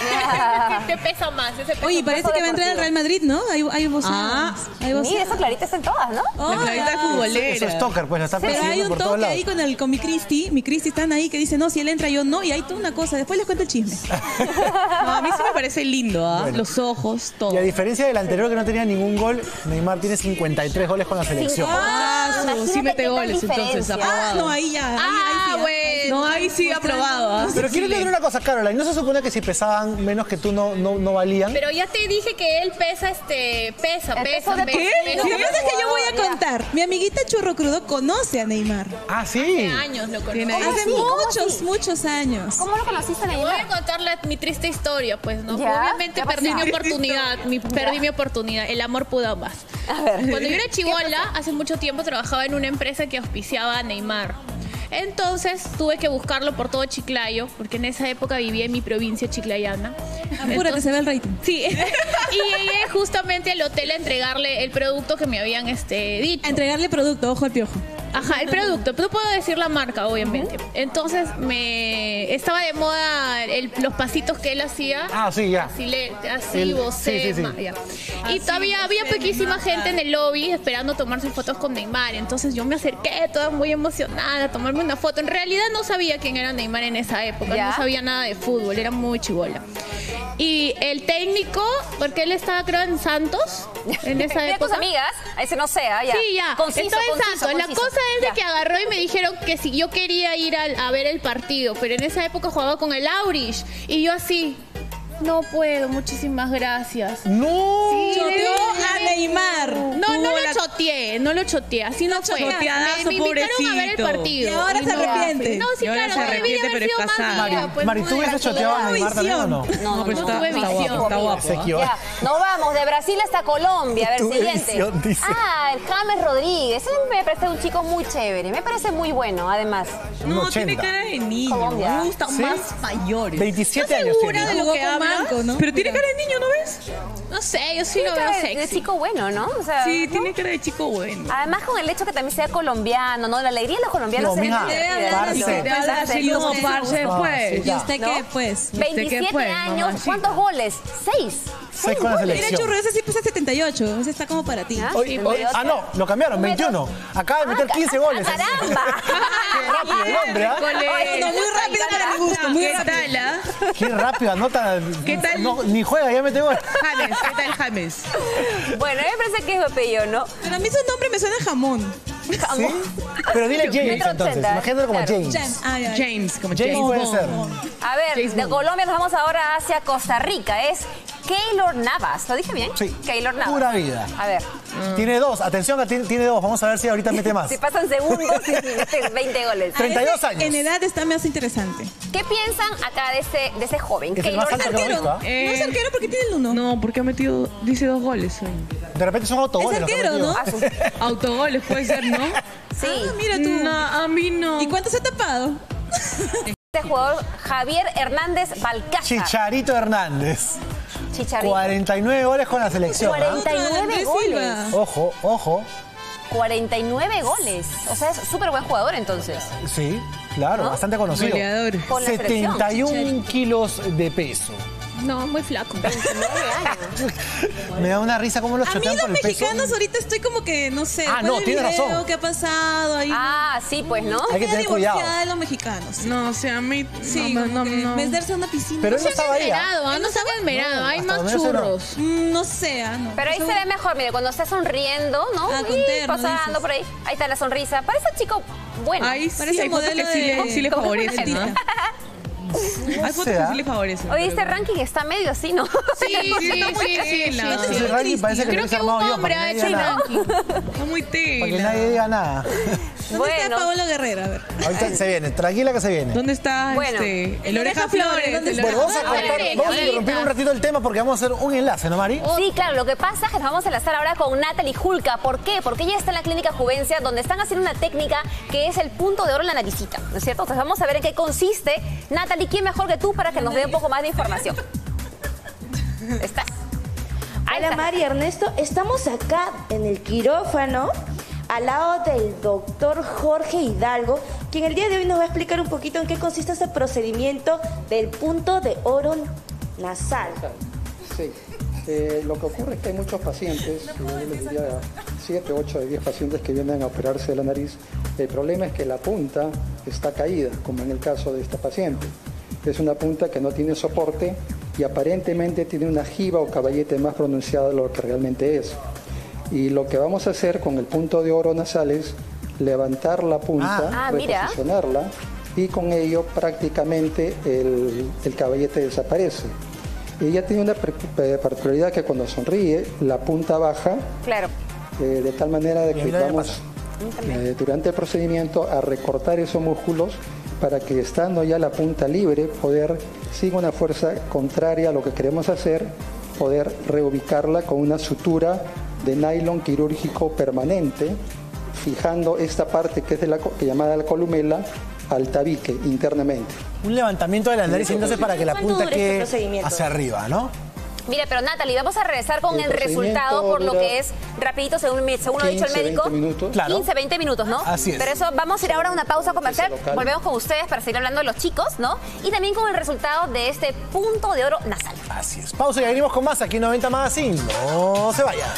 Te pesa más. Ese peso Oye, parece peso que va a entrar al Real Madrid, ¿no? Hay, hay voceadas. Ah, hay mira, esa Clarita está en todas, ¿no? Oh, la Clarita es futbolera. Eso es stalker, pues, la está Pero persiguiendo hay un por todos toque lados. ahí con, el, con mi Cristi. Mi Cristi están ahí que dice, no, si él entra, yo no. Y hay toda una cosa. Después les cuento el chisme. No, a mí sí me parece lindo, ¿ah? Bueno. Los ojos, todo. Y a diferencia del anterior que no tenía ningún gol, Neymar tiene cincuenta y tres goles con la selección. Ah, su- sí mete goles, entonces, aprobado. Ah, no, ahí ya. Ahí, Ah, ahí sí, bueno. No, ahí sí aprobado. ¿ah? Pero quiero entender una cosa, Caroline. ¿No se supone que si pesaban menos que tú no, no, no valían? Pero ya te dije que él pesa, este, pesa, El pesa. peso de- pesa, ¿Qué? pesa. Lo que pasa es que yo voy a contar. Mi amiguita Churro Crudo conoce a Neymar. Ah, sí. Hace años lo Tiene- conozco. Hace muchos, muchos años. ¿Cómo lo conociste, Te voy Neymar? a contar la- mi triste historia, pues, ¿no? Ya, Obviamente ¿qué perdí pasó? mi oportunidad, mi, perdí mi oportunidad. El amor pudo más. A ver. Cuando yo era chibola, hace mucho tiempo trabajaba en una empresa que auspiciaba a Neymar. Entonces tuve que buscarlo por todo Chiclayo, porque en esa época vivía en mi provincia chiclayana. Apúrate, se ve el rating. Sí. Y llegué justamente al hotel a entregarle el producto que me habían este, dicho. A entregarle producto, ojo al piojo. Ajá, el producto. No puedo decir la marca, obviamente. Entonces me estaba de moda el- los pasitos que él hacía. Ah, sí, ya. Así, le, así El- vocé, sí, sí, sí. ma- ya. Y todavía había poquísima gente en el lobby esperando tomarse fotos con Neymar. Entonces yo me acerqué toda muy emocionada a tomarme una foto. En realidad no sabía quién era Neymar en esa época. ¿Ya? No sabía nada de fútbol. Era muy chibola. Y el técnico, porque él estaba creo en Santos en esa Mira tus época. amigas, ese no sea, ya. Sí, ya. Conciso, Estaba en conciso, Santos. La conciso. cosa es de Ya. que agarró y me dijeron que si yo quería ir al- a ver el partido, pero en esa época jugaba con el Aurich. Y yo así, no puedo, muchísimas gracias. ¡No! Sí, Choteó le- a le- Neymar. No, no Tuvo lo la- choteé, no lo choteé, así no fue. Choteadazo, Me, me invitaron a ver el pobrecito. partido. Y ahora se no arrepiente. fui. No, sí, Y ahora claro, se debí de arrepiente, haber pero sido es más casada. día, Mari, pues, Mari, muy ¿tú hubieses tranquila. choteado a Neymar también o no? No, No, pero no está, tuve está visión. guapo, está guapo. Se ¿ah? equivocó. Ya, nos vamos de Brasil hasta Colombia. A ver, Tuve siguiente. visión, dice. Ah, el James Rodríguez. Ese me parece un chico muy chévere. Me parece muy bueno, además. Un No, ochenta. tiene cara de niño. Colombia. Me gustan ¿Sí? más mayores. veintisiete años Segura tiene. de ¿no? lo que hablas, ¿no? Pero tiene cara de niño, ¿no ves? No sé, yo sí Tiene lo veo cara de, de sexy. chico bueno, ¿no? O sea, Sí, ¿no? tiene cara de chico bueno. Además con el hecho que también sea colombiano, ¿no? La alegría de los colombianos No, es mija, divertida, parce. ¿no? Te hablas así como parce, Ah, pues. sí, ¿Y ya. usted ¿No? qué, pues? veintisiete pues, años, mamacita? ¿cuántos goles? Seis. Seis con la Mira, selección. Churro, ese sí pesa setenta y ocho. Ese está como para ti. ¿Ah? Hoy- hoy- ah, no, lo cambiaron, veintiuno. Acaba de meter quince goles. ¡Ah, caramba! Qué rápido el hombre, ¿ah? Ay, no, muy rápido para mi gusto, muy ¿Qué rápido. tal, ah? Qué rápido anota. ¿Qué tal? No, ni juega, ya mete gol. James, ¿qué tal James? Bueno, a mí me parece que es apellido, ¿no? Pero a mí su nombre me suena a jamón. ¿Sí? Pero dile James Metro entonces. ochenta, Imagínatelo como claro. James. James. Ah, ya. James, como James James. puede Bond. ser. A ver, James de Bond. Colombia nos vamos ahora hacia Costa Rica. Es Keylor Navas. ¿Lo dije bien? Sí. Keylor Navas. Pura vida. A ver, Tiene dos, atención, tiene, tiene dos. Vamos a ver si ahorita mete más. si pasan segundos y metes veinte goles. treinta y dos años. En edad está más interesante. ¿Qué piensan acá de ese, de ese joven? Es el más Keylor alto que Navas. hemos visto, ¿ah? No es arquero porque tiene el uno. No, porque ha metido, dice dos goles hoy. De repente son autogoles. Es los que ha arquero, metido. ¿no? Ah, su- Autogoles puede ser, ¿no? Sí. Ah, mira tú. No, a mí no. ¿Y cuánto se ha tapado? Este jugador, Javier Hernández Balcázar. Chicharito Hernández. Chicharito. cuarenta y nueve goles con la selección. ¿ah? cuarenta y nueve Andrés goles. Silva. Ojo, ojo. cuarenta y nueve goles. O sea, es súper buen jugador entonces. Sí, claro, ¿No? bastante conocido. Goleador. Con la selección. setenta y un kilos de peso. No, muy flaco. veintinueve años. Me da una risa cómo los A mí chotean los por el peso. mexicanos ahorita estoy como que, no sé, Ah, ¿cuál no, es el tienes video razón. ¿Qué ha pasado ahí? Ah, sí, pues, ¿no? Hay que Estoy tener cuidado. divorciada de los mexicanos. No, o sea, a mí Sí, no, como no, que no. meterse a una piscina. Pero él no No se estaba ha ahí. ¿ah? esmerado, ¿ah? No se ha esmerado. Hay hasta más donde yo sé, no. churros. Mm, No sé, ah, no. Pero ahí se ve mejor, mire, cuando está sonriendo, ¿no? Ah, con Y terno, pasando dices. por ahí. Ahí está la sonrisa. Parece chico bueno. Ahí sí, Parece hay fotos que modelo sí de- le, sí le como favorecen, una ¿no? Hay fotos sé, que ¿ah? sí le favorecen. Oye, pero- este ranking está medio así, ¿no? Sí, sí, sí, sí, sí, sí. Ese ranking parece que lo Creo hubiese que un armado yo hombre para ha que hecho nadie el diga nada. ranking. Está muy Para que tela. nadie diga nada. ¿Dónde está Bueno. Paolo Guerrero? A ver. Ahorita se viene, tranquila que se viene. ¿Dónde está Bueno, este, el Oreja Oreja Flores, Flores? ¿dónde El está? Bueno, vamos a, Ah, cortar- bueno, vamos a ahorita. interrumpir un ratito el tema porque vamos a hacer un enlace, ¿no, Mari? Sí, claro, lo que pasa es que nos vamos a enlazar ahora con Natalie Julka. ¿Por qué? Porque ella está en la clínica Juvencia, donde están haciendo una técnica que es el punto de oro en la naricita, ¿no es cierto? Entonces vamos a ver en qué consiste. Natalie, ¿quién mejor que tú para que nos dé un poco más de información? ¿Estás? Ahí Hola está. Mari, Ernesto, estamos acá en el quirófano al lado del doctor Jorge Hidalgo, quien el día de hoy nos va a explicar un poquito en qué consiste ese procedimiento del punto de oro nasal. Sí, eh, lo que ocurre es que hay muchos pacientes, yo les diría siete, ocho de diez pacientes que vienen a operarse de la nariz. El problema es que la punta está caída, como en el caso de esta paciente. Es una punta que no tiene soporte y aparentemente tiene una jiba o caballete más pronunciada de lo que realmente es. Y lo que vamos a hacer con el punto de oro nasal es levantar la punta, ah, reposicionarla y con ello prácticamente el, el caballete desaparece. Ella tiene una particularidad que cuando sonríe la punta baja, claro. eh, de tal manera de que vamos eh, durante el procedimiento a recortar esos músculos para que estando ya la punta libre poder, sin una fuerza contraria a lo que queremos hacer, poder reubicarla con una sutura de nylon quirúrgico permanente, fijando esta parte que es de la que llamada la columela al tabique internamente. Un levantamiento de la nariz entonces para que la punta quede hacia arriba, ¿no? Mira, pero Natalie, vamos a regresar con el, el resultado por lo que es rapidito, según, según lo ha dicho el médico. veinte minutos. Claro. quince, veinte minutos, ¿no? Así es. Pero eso, vamos a ir ahora a una pausa comercial. Volvemos con ustedes para seguir hablando de los chicos, ¿no? Y también con el resultado de este punto de oro nasal. Así es. Pausa y venimos con más aquí en noventa Magazine. No se vayan.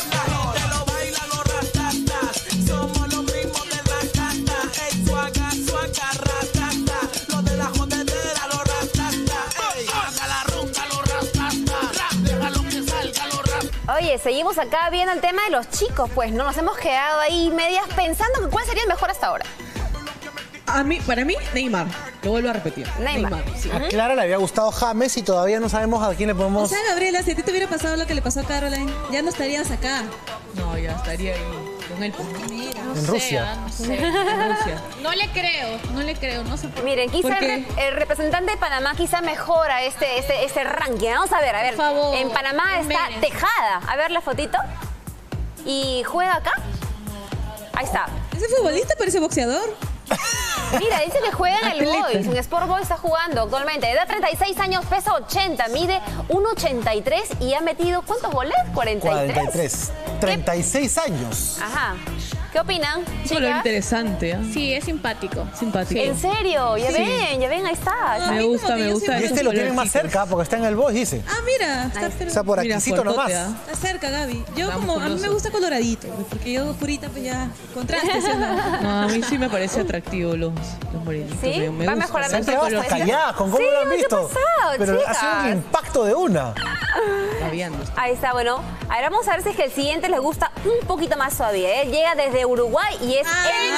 Oye, seguimos acá viendo el tema de los chicos, pues, ¿no? Nos hemos quedado ahí medias pensando que cuál sería el mejor hasta ahora. A mí, para mí, Neymar. Lo vuelvo a repetir. Neymar. Neymar sí. A Clara le había gustado James y todavía no sabemos a quién le podemos... O sea, Gabriela, si a ti te hubiera pasado lo que le pasó a Caroline, ya no estarías acá. No, ya estaría ahí con él. Mira. En Rusia. No sé, en Rusia. No le creo, no le creo, no sé por qué. Miren, quizá el, re el representante de Panamá quizá mejora este, este, este ranking. Vamos a ver, a ver. Por favor, en Panamá está Jiménez. Tejada. A ver la fotito. ¿Y juega acá? Ahí está. Ese futbolista parece boxeador. Mira, dice que juega en el Boys, en Sport Boys está jugando actualmente. Edad treinta y seis años, pesa ochenta, mide uno ochenta y tres y ha metido, ¿cuántos goles? cuarenta y tres. cuarenta y tres. treinta y seis años. Ajá. ¿Qué opinan, Un color chicas? interesante, ¿eh? Sí, es simpático. Simpático. ¿En serio? Ya Sí. ven, ya ven, ahí está. No, Me a mí gusta, como que me yo gusta. siempre- Y este lo tienen más cerca porque está en el Boys, dice. Ah, mira, está, O sea, por Mira, aquícito fuertote, nomás. ¿ah? está cerca, Gaby. Yo Está como, a mí me musculoso. gusta coloradito, pues, porque yo oscurita, pues ya, contraste, ¿sí o no? No, a mí sí me parece atractivo los, los morenitos. ¿Sí? Me, me Va gusta. mejorando Se han ¿Qué quedado cosa? hasta calladas con cómo Sí, lo han ¿qué visto. ha pasado, Pero chicas? ha sido un impacto de una. Babeando. Ahí está, bueno. Ahora vamos a ver si es que el siguiente les gusta un poquito más todavía. ¿eh? Llega desde Uruguay y es el...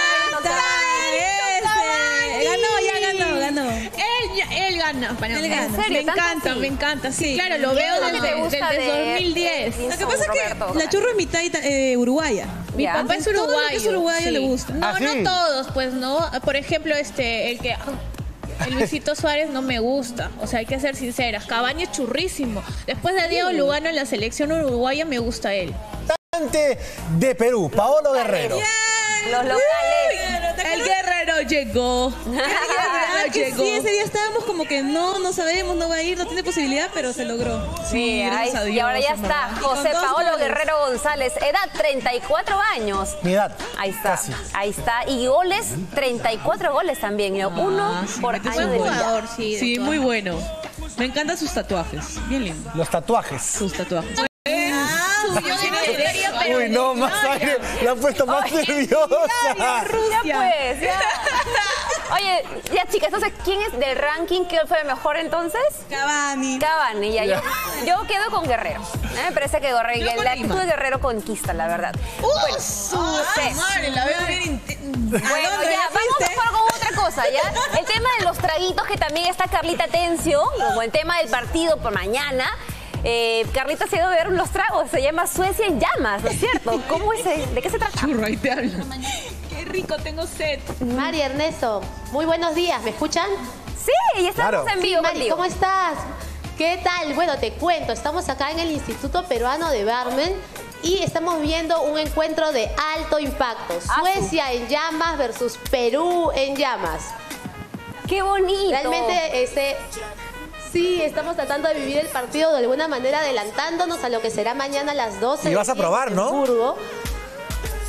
¡Ese! Ganó, ya ganó, ganó. Él, ya- él gana. Panamá. Él gana. ¿En serio? Me ¿Tanto encanta, así? me encanta. Sí, Sí. claro, lo ¿Qué veo es lo que desde, te gusta desde de- dos mil diez. de- Lo que pasa es Roberto que la churro es mitad ita- eh, uruguaya. Mi Ya. papá es Todo lo que uruguayo. es uruguayo le gusta. No, ¿Ah, sí? no todos, pues no. Por ejemplo, este, el que... El Luisito Suárez no me gusta, o sea, hay que ser sinceras. Cavani es churrísimo. Después de Diego Lugano en la selección uruguaya me gusta él. Representante de Perú, Paolo Guerrero. Los locales. El guerrero llegó. Ah, que llegó. sí, ese día estábamos como que no, no sabemos, no va a ir, no tiene posibilidad, pero se logró. Sí, gracias ahí- a y Dios, ahora ya en verdad. está Y con José dos Paolo goles. Guerrero González, edad treinta y cuatro años. Mi edad. Ahí está, Casi. ahí está. Y goles, treinta y cuatro goles también, ¿no? Uno sí, por mete año su de gol. vida. Jugador, sí. de Sí, todas muy maneras. bueno. Me encantan sus tatuajes. Bien lindo. Los tatuajes. Sus tatuajes. Subió de categoría, pero Uy, no, más aire. La han puesto más nerviosa. Ya pues, ya. Oye, ya chicas, entonces, ¿quién es del ranking? ¿Quién fue el mejor entonces? Cavani. Cavani, ya. Yo, yo quedo con Guerrero. ¿eh? Me parece que Guerrero, Yo con la actitud Neymar. de Guerrero conquista, la verdad. Bueno, sí. Madre, la veo bien. inte- Bueno, ¿A dónde? ya, vamos a fuiste? jugar con otra cosa, ¿ya? El tema de los traguitos, que también está Carlita Tencio, como el tema del partido por mañana. Eh, Carlita se ha ido a beber unos tragos, se llama Suecia en llamas, ¿no es cierto? ¿Cómo es? ¿De qué se trata? Churro, ahí te hablan. qué rico, tengo sed. Mari, Ernesto, muy buenos días, ¿me escuchan? Sí, ya estamos Claro. en vivo Sí, Mari, contigo. ¿cómo estás? ¿Qué tal? Bueno, te cuento, estamos acá en el Instituto Peruano de Barmen y estamos viendo un encuentro de alto impacto. Ah, Suecia en llamas versus Perú en llamas. ¡Qué bonito! Realmente, este, sí, estamos tratando de vivir el partido de alguna manera, adelantándonos a lo que será mañana a las doce. Y vas a de probar, ¿no? Hamburgo.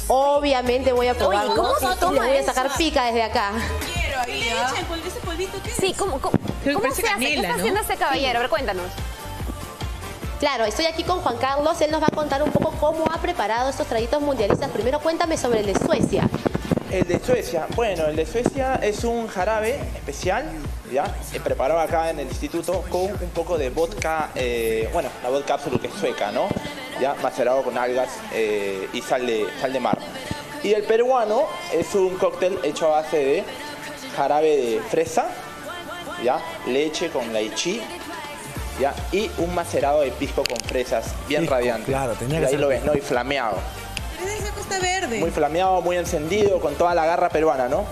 Obviamente voy a probarlo. Oye, ¿cómo se y toma le voy a eso? sacar pica desde acá. Quiero ahí, ¿ah? ¿Ese polvito qué es? Sí, ¿cómo, cómo, Creo que cómo parece se hace? canela, ¿Qué está ¿no? haciendo este caballero? A ver, cuéntanos. Claro, estoy aquí con Juan Carlos. Él nos va a contar un poco cómo ha preparado estos traguitos mundialistas. Primero cuéntame sobre el de Suecia. El de Suecia, bueno, el de Suecia es un jarabe especial, ¿ya? Eh, preparado acá en el instituto con un poco de vodka, eh, bueno, la vodka Absolut que es sueca, ¿no? Ya macerado con algas eh, y sal de, sal de mar. Y el peruano es un cóctel hecho a base de jarabe de fresa, ¿ya? Leche con laichí, ¿ya? Y un macerado de pisco con fresas bien Pisco, radiante. claro, tenía y que ahí ser lo ves, pisco. ¿no? Y flameado. Pero es de esa costa verde. Muy flameado, muy encendido, con toda la garra peruana, ¿no?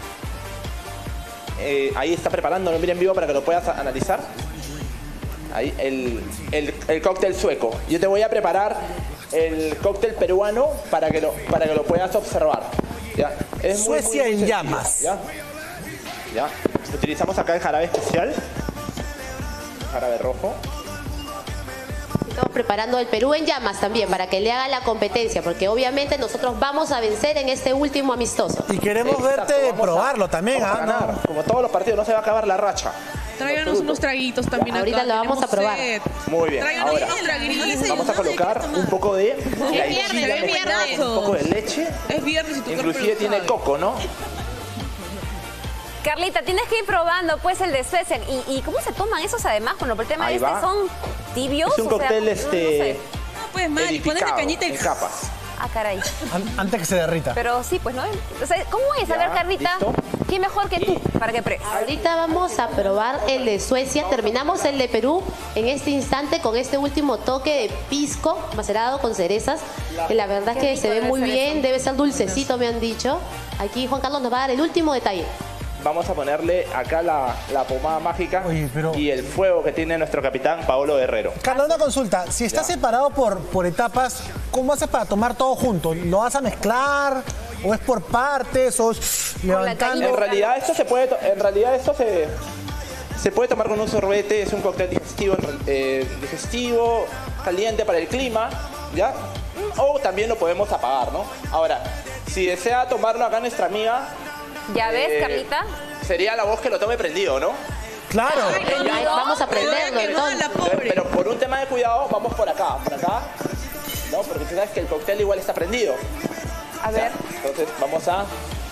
Eh, ahí está preparándolo, miren en vivo para que lo puedas a- analizar. Ahí, el, el, el cóctel sueco. Yo te voy a preparar el cóctel peruano para que lo, para que lo puedas observar. ¿Ya? Es muy, Suecia muy, muy en sencillo, llamas. ¿ya? ¿Ya? Utilizamos acá el jarabe especial. Jarabe rojo. Estamos preparando el Perú en llamas también para que le haga la competencia, porque obviamente nosotros vamos a vencer en este último amistoso. Y queremos Exacto, verte vamos a- probarlo también, vamos a ¿ah? ganar. Como todos los partidos, no se va a acabar la racha. Tráiganos unos traguitos también Ahorita acá. lo vamos a tenemos probar. sed. Muy bien, Tráiganos ahora unos traguitos. vamos a colocar un poco de laichí, viernes, es viernes. un poco de leche. Es viernes y tu cuerpo Inclusive lo tiene sabe. coco, ¿no? Carlita, tienes que ir probando pues el de Suecia. ¿Y, y cómo se toman esos además? Bueno, por el tema Ahí este va. son tibios. Es un o sea, cóctel no- este no sé. No, pues, Mari, ponle edificado, cañita y... en capas. Ah, caray. An- antes que se derrita. Pero sí, pues, ¿no? O sea, ¿cómo es? A Ya, ver, Carlita, listo. ¿quién mejor que tú para que pruebes? Ahorita vamos a probar el de Suecia. Terminamos el de Perú en este instante con este último toque de pisco macerado con cerezas. Que la verdad es Qué que rico se ve debe muy ser bien, eso. debe ser dulcecito, me han dicho. Aquí Juan Carlos nos va a dar el último detalle. Vamos a ponerle acá la, la pomada mágica Oye, pero- y el fuego que tiene nuestro capitán Paolo Guerrero. Carlos, una consulta. Si está separado por, por etapas, ¿cómo haces para tomar todo junto? ¿Lo vas a mezclar? ¿O es por partes? ¿O es levantando? En realidad esto se puede, to- en realidad esto se, se puede tomar con un sorbete, es un cóctel digestivo, en real- eh, digestivo, caliente para el clima, ¿ya? O también lo podemos apagar, ¿no? Ahora, si desea tomarlo acá nuestra amiga, ¿Ya ves, eh, Carlita? sería la voz que lo tome prendido, ¿no? Claro. Ahí vamos a prenderlo entonces. Entonces, pero por un tema de cuidado, vamos por acá, por acá, ¿no? Porque tú sabes que el cóctel igual está prendido. A ver. Entonces vamos a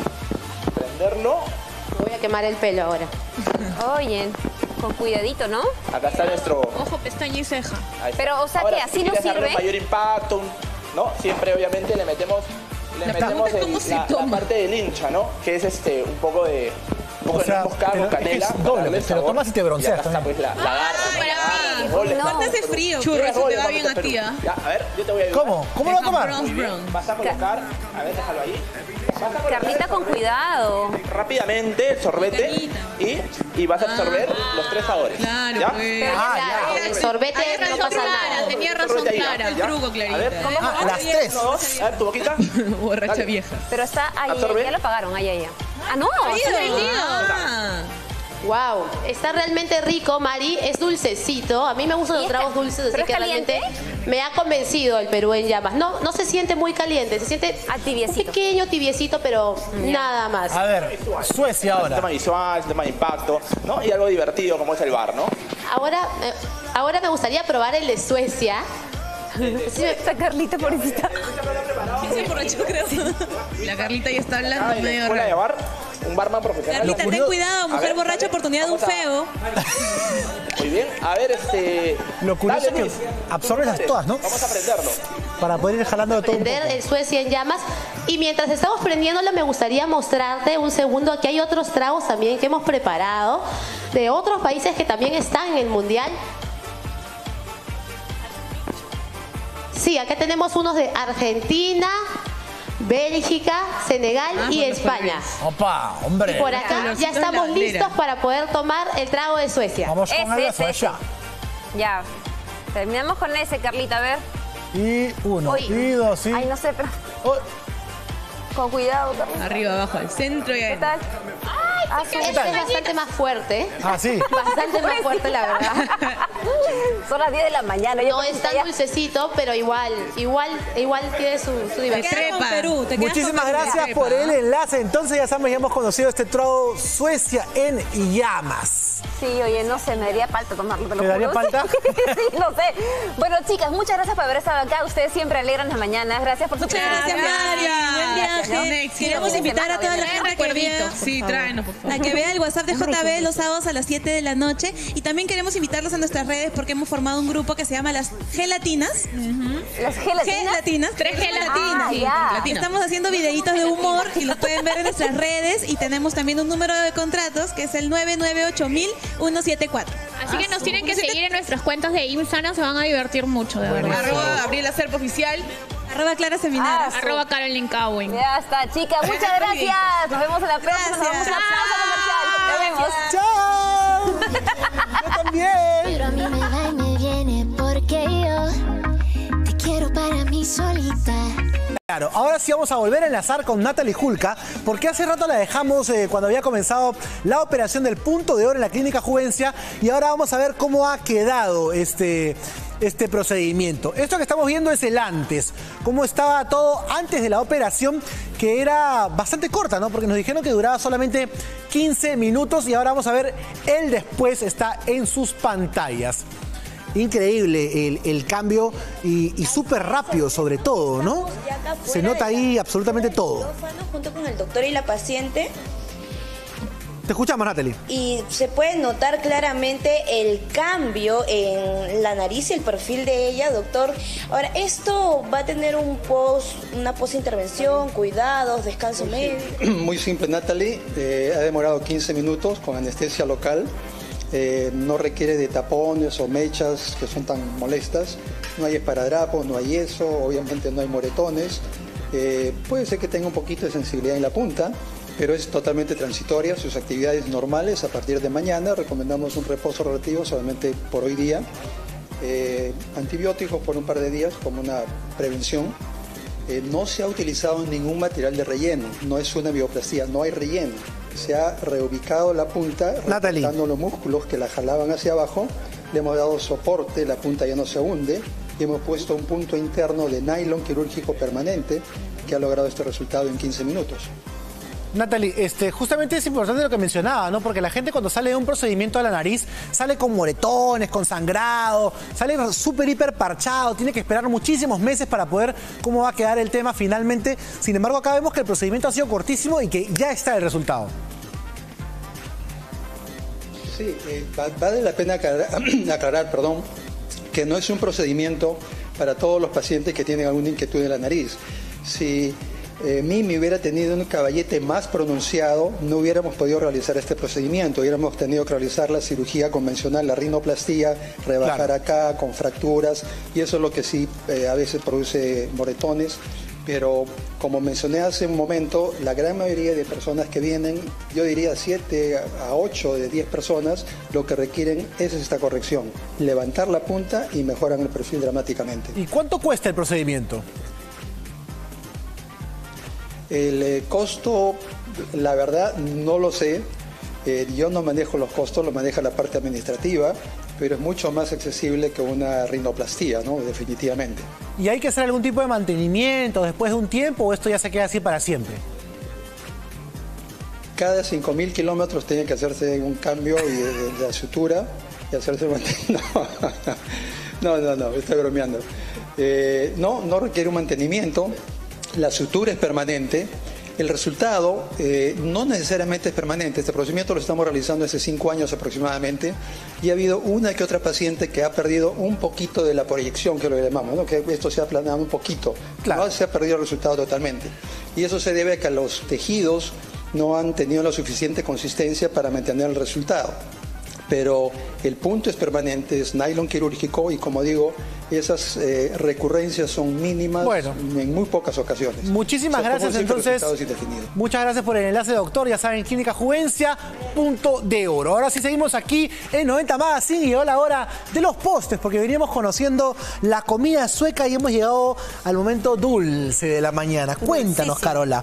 prenderlo. Me voy a quemar el pelo ahora. Oye, con cuidadito, ¿no? Acá está nuestro... Ojo, pestaña y ceja. ahí está. Pero, o sea, Ahora, que si así no quieres darle sirve. mayor impacto, un- ¿no? Siempre obviamente le metemos, le La metemos pregunta es el- cómo se la, la toma. parte del hincha, ¿no? Que es este un poco de un poco O de sea, nuez moscada pero con es que canela. es para doble, darle te lo sabor. tomas y te bronceas Y acá está también. pues la, la garra. para mí. Doble, No. vamos, Hace frío. Tú Churro, eres eso te doble, va vamos bien a Perú. ti, ¿ah? Ya, a ver, yo te voy a ayudar. ¿Cómo? ¿Cómo lo va a tomar? Bronze brown. Vas a colocar, a ver, déjalo ahí. Vas a colocar Carlita, el con sorbete cuidado. rápidamente el sorbete y, y vas a absorber los tres sabores. Claro, ¿Ya? pues. Ah, Con el sorbete Tenía no razón pasa Clara, nada. tenía razón Sorbete ahí, Clara. ¿ya? Truco, A ver, Clarita. ¿cómo? Ah, las tres. Uno, dos. A ver, tu boquita. Borracha Dale. vieja. Pero está ahí, Absorbe. ya lo apagaron, ahí, ahí. Ah, no, está prendido. Ah. Wow, está realmente rico, Mari. Es dulcecito. A mí me gustan ¿Y los es tragos ca- dulces, así pero es que realmente caliente? me ha convencido el Perú en llamas. No, no se siente muy caliente, se siente Ah, tibiecito. un pequeño tibiecito, pero nada más. A ver, Suecia Un ahora. tema visual, un tema de impacto, ¿no? Y algo divertido como es el bar, ¿no? Ahora, eh, ahora me gustaría probar el de Suecia. Sí, me- Esta Carlita, pobrecita. ¿Quién se emborrachó, creo? La Carlita ya está Ah, hablando en la medio escuela de raro. bar, un barman profesional. Carlita, ten curioso- cuidado, A mujer ver, borracha, dale, oportunidad de un vamos a- feo. Muy bien, a ver, este... Lo curioso Dale, es que Luis. absorbes las todas, ¿no? Vamos a prenderlo. Para poder ir jalando de todo un prender poco. el Suecia en llamas. Y mientras estamos prendiéndolo, me gustaría mostrarte un segundo. Aquí hay otros tragos también que hemos preparado de otros países que también están en el Mundial. Sí, acá tenemos unos de Argentina, Bélgica, Senegal Ah, y con los España. Opa, hombre. Y por acá Colorcito ya de la estamos bandera. listos para poder tomar el trago de Suecia. Vamos con Ese, algo de ese, ese. Suecia. Ya. Terminamos con ese, Carlita, a ver. Y uno, Uy. y dos, sí. Ay, no sé, pero Oh, con cuidado, Carlita. Arriba, abajo, al centro y ¿Qué adentro. tal? ¡Ay, Ah, sí, este es bastante más fuerte. Ah, sí. Bastante más fuerte, la verdad. Son las diez de la mañana. Yo no es tan dulcecito, pero igual, igual, igual tiene su, su diversión. Perú, te Muchísimas gracias por el enlace. Entonces ya sabemos, ya hemos conocido este trago Suecia en llamas. Sí, oye, no sé, me daría falta tomarlo. ¿Te, ¿Te daría falta? Sí, no sé. Bueno, chicas, muchas gracias por haber estado acá. Ustedes siempre alegran las mañanas. Gracias por su presencia. Gracias, María. Buen viaje. ¿no? Queremos invitar a toda la gente que vea, sí, tráenos, por favor. a que vea el WhatsApp de J B los sábados a las siete de la noche. Y también queremos invitarlos a nuestras redes porque hemos formado un grupo que se llama Las Gelatinas. Uh-huh. ¿Las gelatinas? Gelatinas. Tres gelatinas. Ah, sí, estamos haciendo videitos de humor y los pueden ver en nuestras redes. Y tenemos también un número de contratos que es el nueve nueve ocho mil uno siete cuatro. Así que nos tienen que seguir en nuestras cuentas de Instagram, se van a divertir mucho, de verdad. Arroba Gabriela Serpa Oficial. Arroba Clara Seminario. Ah, arroba Carolyn Cowen. Ya está, chicas. Muchas gracias. Nos vemos en la próxima. Nos vemos en la Chao. pausa comercial. Nos vemos. Yo también. Pero a mí me va y me viene porque yo te quiero para mí solita. Claro, ahora sí vamos a volver a enlazar con Natalie Julka, porque hace rato la dejamos eh, cuando había comenzado la operación del punto de oro en la clínica Juvencia y ahora vamos a ver cómo ha quedado este, este procedimiento. Esto que estamos viendo es el antes, cómo estaba todo antes de la operación, que era bastante corta, ¿no? Porque nos dijeron que duraba solamente quince minutos y ahora vamos a ver el después, está en sus pantallas. Increíble el, el cambio y, y súper rápido sobre todo, ¿no? Se nota ahí absolutamente todo. Junto con el doctor y la paciente. Te escuchamos, Natalie. Y se puede notar claramente el cambio en la nariz y el perfil de ella, doctor. Ahora, ¿esto va a tener un post, una post-intervención, cuidados, descanso médico? Muy simple, Natalie. Eh, ha demorado quince minutos con anestesia local. Eh, no requiere de tapones o mechas que son tan molestas, no hay esparadrapos, no hay yeso, obviamente no hay moretones, eh, puede ser que tenga un poquito de sensibilidad en la punta, pero es totalmente transitoria, sus actividades normales a partir de mañana, recomendamos un reposo relativo solamente por hoy día, eh, antibióticos por un par de días como una prevención. Eh, no se ha utilizado ningún material de relleno, no es una bioplastía, no hay relleno. Se ha reubicado la punta, recortando los músculos que la jalaban hacia abajo, le hemos dado soporte, la punta ya no se hunde, y hemos puesto un punto interno de nylon quirúrgico permanente que ha logrado este resultado en quince minutos. Natalie, este, justamente es importante lo que mencionaba, ¿no? Porque la gente cuando sale de un procedimiento a la nariz sale con moretones, con sangrado, sale súper hiper parchado, tiene que esperar muchísimos meses para poder cómo va a quedar el tema finalmente. Sin embargo, acá vemos que el procedimiento ha sido cortísimo y que ya está el resultado. Sí, eh, vale la pena aclarar, aclarar perdón, que no es un procedimiento para todos los pacientes que tienen alguna inquietud en la nariz. Si Eh, Mimi hubiera tenido un caballete más pronunciado, no hubiéramos podido realizar este procedimiento, hubiéramos tenido que realizar la cirugía convencional, la rinoplastía, rebajar claro. acá con fracturas, y eso es lo que sí eh, a veces produce moretones, pero como mencioné hace un momento, la gran mayoría de personas que vienen, yo diría siete a ocho de diez personas, lo que requieren es esta corrección, levantar la punta y mejoran el perfil dramáticamente. ¿Y cuánto cuesta el procedimiento? El eh, costo, la verdad, no lo sé. Eh, yo no manejo los costos, lo maneja la parte administrativa, pero es mucho más accesible que una rinoplastía, ¿no? Definitivamente. ¿Y hay que hacer algún tipo de mantenimiento después de un tiempo o esto ya se queda así para siempre? Cada cinco mil kilómetros tiene que hacerse un cambio de, de, de la sutura y hacerse mantenimiento. No, no, no, estoy bromeando. Eh, no, no requiere un mantenimiento. La sutura es permanente, el resultado eh, no necesariamente es permanente, este procedimiento lo estamos realizando hace cinco años aproximadamente y ha habido una que otra paciente que ha perdido un poquito de la proyección, que lo llamamos, ¿no? Que esto se ha aplanado un poquito, claro. No se ha perdido el resultado totalmente y eso se debe a que los tejidos no han tenido la suficiente consistencia para mantener el resultado. Pero el punto es permanente, es nylon quirúrgico y como digo, esas eh, recurrencias son mínimas bueno, en muy pocas ocasiones. Muchísimas o sea, gracias entonces. Muchas gracias por el enlace, doctor. Ya saben, Clínica Juvencia, punto de oro. Ahora sí seguimos aquí en noventa Magazine y llegó la hora de los postres porque veníamos conociendo la comida sueca y hemos llegado al momento dulce de la mañana. Cuéntanos, Carola.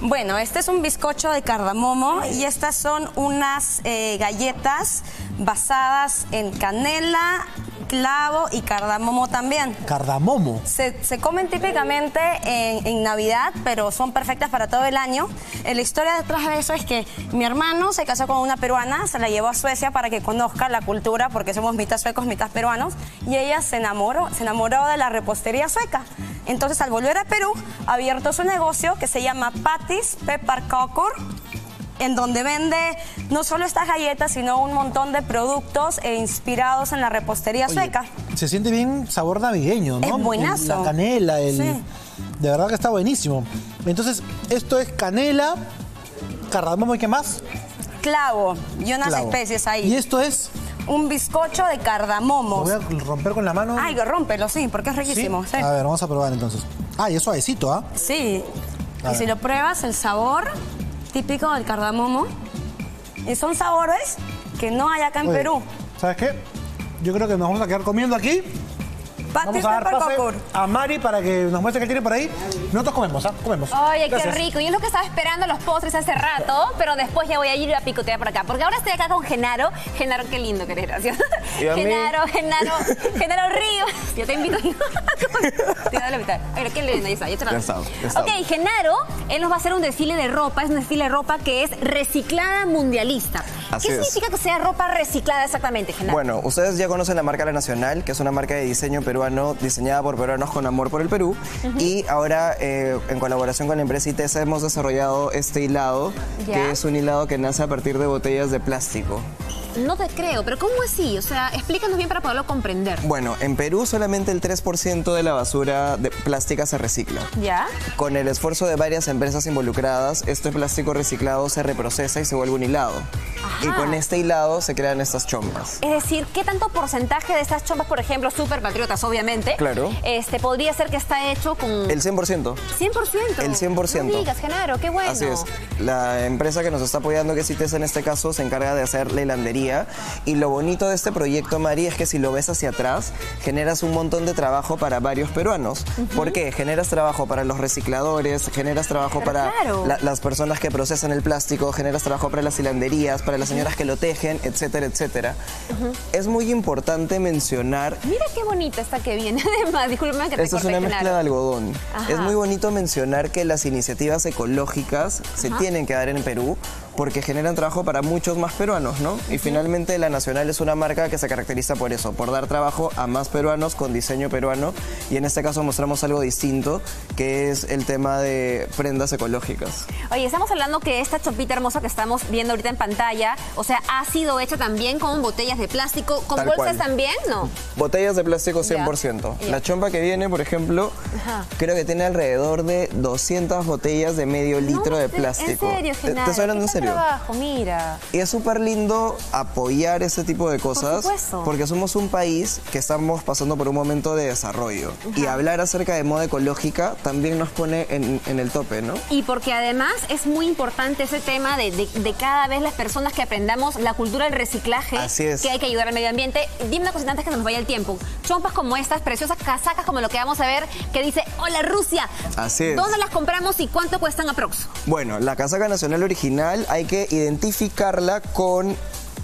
Bueno, este es un bizcocho de cardamomo y estas son unas eh, galletas basadas en canela, clavo y cardamomo también. ¿Cardamomo? Se, se comen típicamente en, en Navidad, pero son perfectas para todo el año. Eh, la historia detrás de eso es que mi hermano se casó con una peruana, se la llevó a Suecia para que conozca la cultura, porque somos mitad suecos, mitad peruanos, y ella se enamoró, se enamoró de la repostería sueca. Entonces, al volver a Perú, ha abierto su negocio que se llama Patty's Pepparkakor, en donde vende no solo estas galletas, sino un montón de productos e inspirados en la repostería Oye, sueca. Se siente bien sabor navideño, ¿no? Es buenazo. El- La canela, el... Sí. De verdad que está buenísimo. Entonces, esto es canela, cardamomo y ¿qué más? Clavo y unas Clavo. especies ahí. ¿Y esto es? Un bizcocho de cardamomo. Lo voy a romper con la mano. Ay, rómpelo, sí, porque es riquísimo. ¿Sí? Sí. A ver, vamos a probar entonces. Ah, y es suavecito, ¿ah? Sí. A Y si ver. lo pruebas, el sabor típico del cardamomo. Y son sabores que no hay acá en Oye, Perú. ¿Sabes qué? Yo creo que nos vamos a quedar comiendo aquí. Patty's Vamos a dar pase Pepparkakor. a Mari para que nos muestre qué tiene por ahí. Nosotros comemos, ¿ah? Comemos. Oye, Gracias. qué rico. Y es lo que estaba esperando los postres hace rato, pero después ya voy a ir a picotear por acá. Porque ahora estoy acá con Genaro. Genaro, qué lindo que eres, gracias. Y a mí. Genaro, Genaro, Genaro Ríos. Yo te invito. Te doy la mitad. Mira, qué lindo, ya está, ya te lo Ya doy. está, ya está. Ok, Genaro, él nos va a hacer un desfile de ropa. Es un desfile de ropa que es reciclada mundialista. Así ¿Qué es. significa que sea ropa reciclada exactamente, Genaro? Bueno, ustedes ya conocen la marca La Nacional, que es una marca de diseño peruano diseñada por peruanos con amor por el Perú. Ujú. Y ahora, eh, en colaboración con la empresa ITESA, hemos desarrollado este hilado, Ya. que es un hilado que nace a partir de botellas de plástico. No te creo, pero ¿cómo así? O sea, explícanos bien para poderlo comprender. Bueno, en Perú solamente el tres por ciento de la basura de plástica se recicla. ¿Ya? Con el esfuerzo de varias empresas involucradas, este plástico reciclado se reprocesa y se vuelve un hilado. Ajá. Y con este hilado se crean estas chompas. Es decir, ¿qué tanto porcentaje de estas chompas, por ejemplo, súper patriotas, obviamente, Claro. este, podría ser que está hecho con... El cien por ciento. cien por ciento. El cien por ciento. No digas, Genaro, qué bueno. Así es. La empresa que nos está apoyando, que es ITESA en este caso, se encarga de hacer la hilandería. Y lo bonito de este proyecto, Mari, es que si lo ves hacia atrás, generas un montón de trabajo para varios peruanos. ¿Por qué? Generas trabajo para los recicladores, generas trabajo Pero para claro. la- las personas que procesan el plástico, generas trabajo para las hilanderías, para las señoras que lo tejen, etcétera, etcétera. Ujú. Es muy importante mencionar... Mira qué bonita esta que viene. Además, discúlpame que te Esta es corté, una mezcla Genaro. de algodón. Ajá. Es muy bonito mencionar que las iniciativas ecológicas se Ajá. tienen que dar en Perú porque generan trabajo para muchos más peruanos, ¿no? Y finalmente La Nacional es una marca que se caracteriza por eso, por dar trabajo a más peruanos con diseño peruano, y en este caso mostramos algo distinto, que es el tema de prendas ecológicas. Oye, estamos hablando que esta chopita hermosa que estamos viendo ahorita en pantalla, o sea, ha sido hecha también con botellas de plástico, con Tal bolsas cual. también, ¿no? Botellas de plástico cien por ciento. Ya. La chompa que viene, por ejemplo, Ajá. creo que tiene alrededor de doscientas botellas de medio litro de En plástico. serio, Te- Genaro. Te estoy hablando en qué serio. trabajo, mira. Y es súper lindo apoyar este tipo de cosas supuesto. porque somos un país que estamos pasando por un momento de desarrollo. Y hablar acerca de moda ecológica también nos pone en, en el tope, ¿no? Y porque además es muy importante ese tema de, de- de cada vez las personas que aprendamos la cultura del reciclaje, Así es. que hay que ayudar al medio ambiente. Dime una cosita antes que se nos vaya el tiempo. Chompas como estas, preciosas casacas como lo que vamos a ver, que dice, hola Rusia. Así es. ¿Dónde las compramos y cuánto cuestan aprox? Bueno, la casaca nacional original hay que identificarla con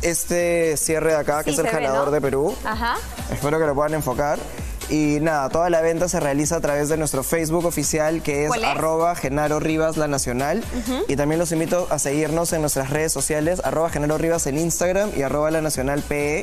este cierre de acá, que Sí, es el se ve, ganador ¿no? de Perú. Ajá. Espero que lo puedan enfocar. Y nada, toda la venta se realiza a través de nuestro Facebook oficial, que es, ¿Cuál es? arroba Genaro Rivas La Nacional. Ujú. Y también los invito a seguirnos en nuestras redes sociales, arroba Genaro Rivas en Instagram y arroba La Nacional P E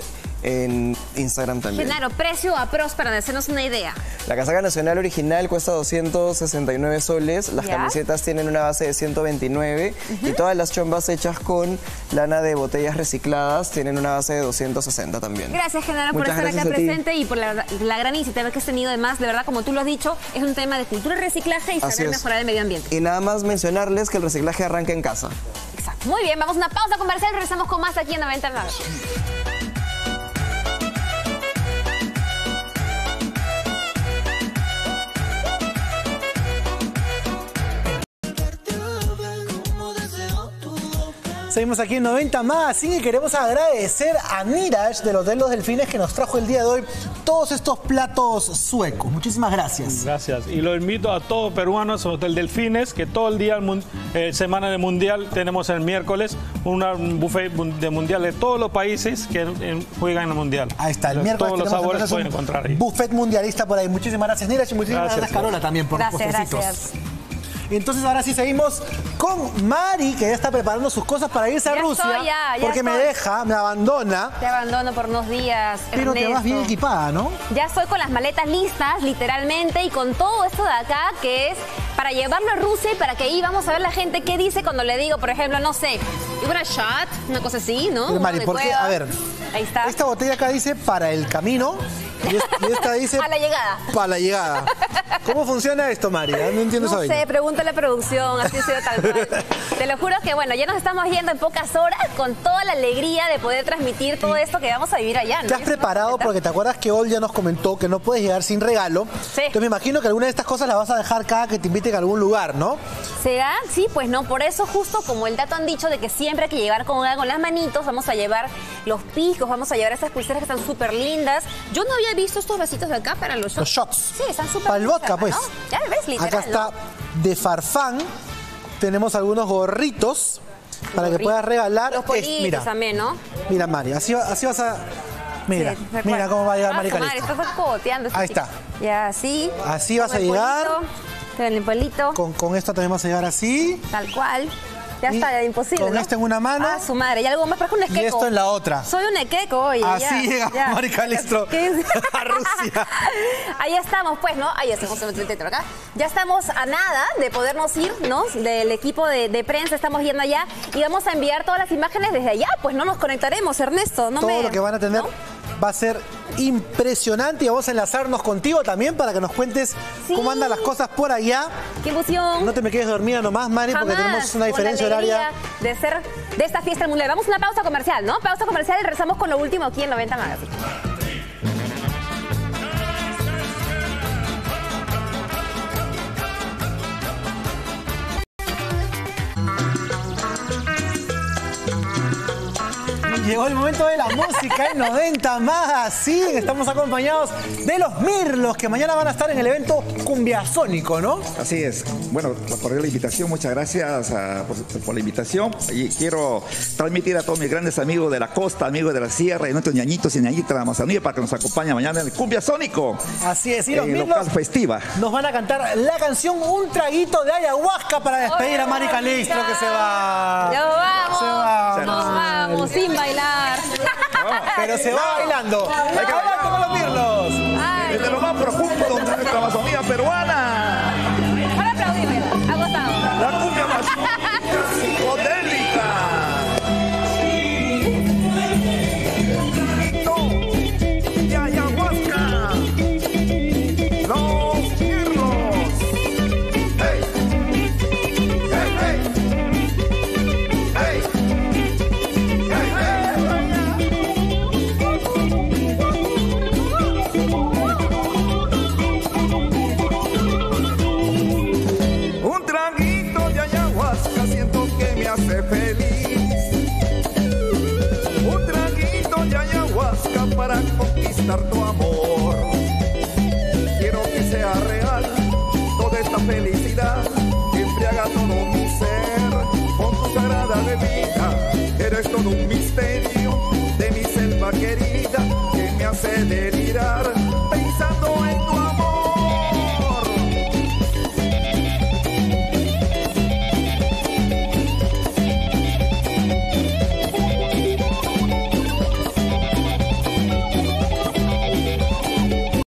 en Instagram también. Genaro, precio a pros para hacernos una idea. La casaca nacional original cuesta doscientos sesenta y nueve soles, las ¿Ya? camisetas tienen una base de ciento veintinueve y todas las chombas hechas con lana de botellas recicladas tienen una base de doscientos sesenta también. Gracias, Genaro, por Muchas estar acá gracias a ti. presente y por la, la gran iniciativa que has tenido. Además, de verdad, como tú lo has dicho, es un tema de cultura y reciclaje y Así saber es. mejorar el medio ambiente. Y nada más mencionarles que el reciclaje arranca en casa. Exacto. Muy bien, vamos a una pausa comercial y regresamos con más aquí en noventa y nueve. Seguimos aquí en noventa más y queremos agradecer a Mirage del Hotel Los Delfines que nos trajo el día de hoy todos estos platos suecos. Muchísimas gracias. Gracias. Y lo invito a todos peruanos al Hotel Delfines, que todo el día, eh, semana de mundial, tenemos el miércoles una, un buffet de mundial de todos los países que eh, juegan en el mundial. Ahí está, el miércoles todos los sabores pueden encontrar ahí. Buffet mundialista por ahí. Muchísimas gracias, Mirage, y muchísimas gracias, gracias Carola, también por gracias, los postecitos. Gracias. Entonces ahora sí seguimos con Mari, que ya está preparando sus cosas para irse a ya Rusia. Estoy, ya, ya porque estoy. me deja, me abandona. Te abandono por unos días, Pero Ernesto. te vas bien equipada, ¿no? Ya estoy con las maletas listas, literalmente, y con todo esto de acá, que es para llevarlo a Rusia y para que ahí vamos a ver la gente qué dice cuando le digo, por ejemplo, no sé, una shot, una cosa así, ¿no? Pero, Mari, ¿por qué? A ver, ahí está. Esta botella acá dice para el camino y esta dice a la llegada. Para la llegada. ¿Cómo funciona esto, Mari? No entiendo No eso. sé, pregúntale a la producción, así ha sido tal cual. Te lo juro que, bueno, ya nos estamos yendo en pocas horas con toda la alegría de poder transmitir todo esto que vamos a vivir allá, ¿no? ¿Te has preparado? Porque te acuerdas que Ol ya nos comentó que no puedes llegar sin regalo. Sí. Entonces me imagino que alguna de estas cosas las vas a dejar cada que te inviten a algún lugar, ¿no? ¿Será? Sí, pues no. Por eso justo como el dato han dicho de que siempre hay que llevar con algo en las manitos, vamos a llevar los picos, vamos a llevar estas pulseras que están súper lindas. Yo no había visto estos vasitos de acá para los shots. Los shots. Sí, están súper para el vodka, ¿no? pues. Ya ves, literal, acá está ¿no? de Farfán. Tenemos algunos gorritos para Gorritos. que puedas regalar. Los politos es, mira, también, ¿no? Mira, Mari, así, así vas a... Mira, Sí, mira cómo va a llegar ah, Mari su madre, Calixto. estás cogoteando. Ahí está. Ya, así. Así vas Con a el llegar. polito, con el polito. Con, con esto también vas a llegar así. Tal cual. Ya Y está, ya imposible, con ¿no? esto en una mano. Ah, su madre. Y algo más, parece un esqueco. Y esto en la otra. Soy un equeco, oye. Así ya, llega ya. Mari Calixto a Rusia. Ahí estamos, pues, ¿no? Ahí estamos justamente acá. Ya estamos a nada de podernos ir, ¿no? Del equipo de, de prensa, estamos yendo allá y vamos a enviar todas las imágenes desde allá. Pues no nos conectaremos, Ernesto. No Todo me... lo que van a tener va a ser impresionante y vamos a enlazarnos contigo también para que nos cuentes Sí. cómo andan las cosas por allá. ¡Qué emoción! No te me quedes dormida nomás, Mari, porque Jamás, tenemos una con la diferencia alegría horaria. de ser de esta fiesta mundial. Vamos a una pausa comercial, ¿no? Pausa comercial y regresamos con lo último aquí en noventa Magazine. Llegó el momento de la música en noventa Magazine. Estamos acompañados de los Mirlos, que mañana van a estar en el evento Cumbiasónico, ¿no? Así es. Bueno, por la invitación, muchas gracias a, por, por la invitación. Y quiero transmitir a todos mis grandes amigos de la costa, amigos de la sierra y nuestros ñañitos y ñañitas de la Amazonía para que nos acompañen mañana en el Cumbiasónico. Así es, y los en Mirlos local festiva. nos van a cantar la canción Un Traguito de Ayahuasca para despedir a Mari Calixto, que se va. ¡Ya vamos! Se va. ¡Nos vamos! Sin bailar. Pero se va bailando. Hay que bailar con los Mirlos. Ay. Desde lo más profundo de nuestra Amazonía peruana. Ahora aplaudime. Agotado. La cumbia más psicodélica. De ayahuasca. Los Mirlos. Hey. Hey, hey. Hey. Un traguito de ayahuasca siento que me hace feliz. Un traguito de ayahuasca para conquistar tu amor. Quiero que sea real toda esta felicidad que embriaga todo mi ser con tu sagrada bebida. Eres todo un misterio de mi selva querida que me hace delirar.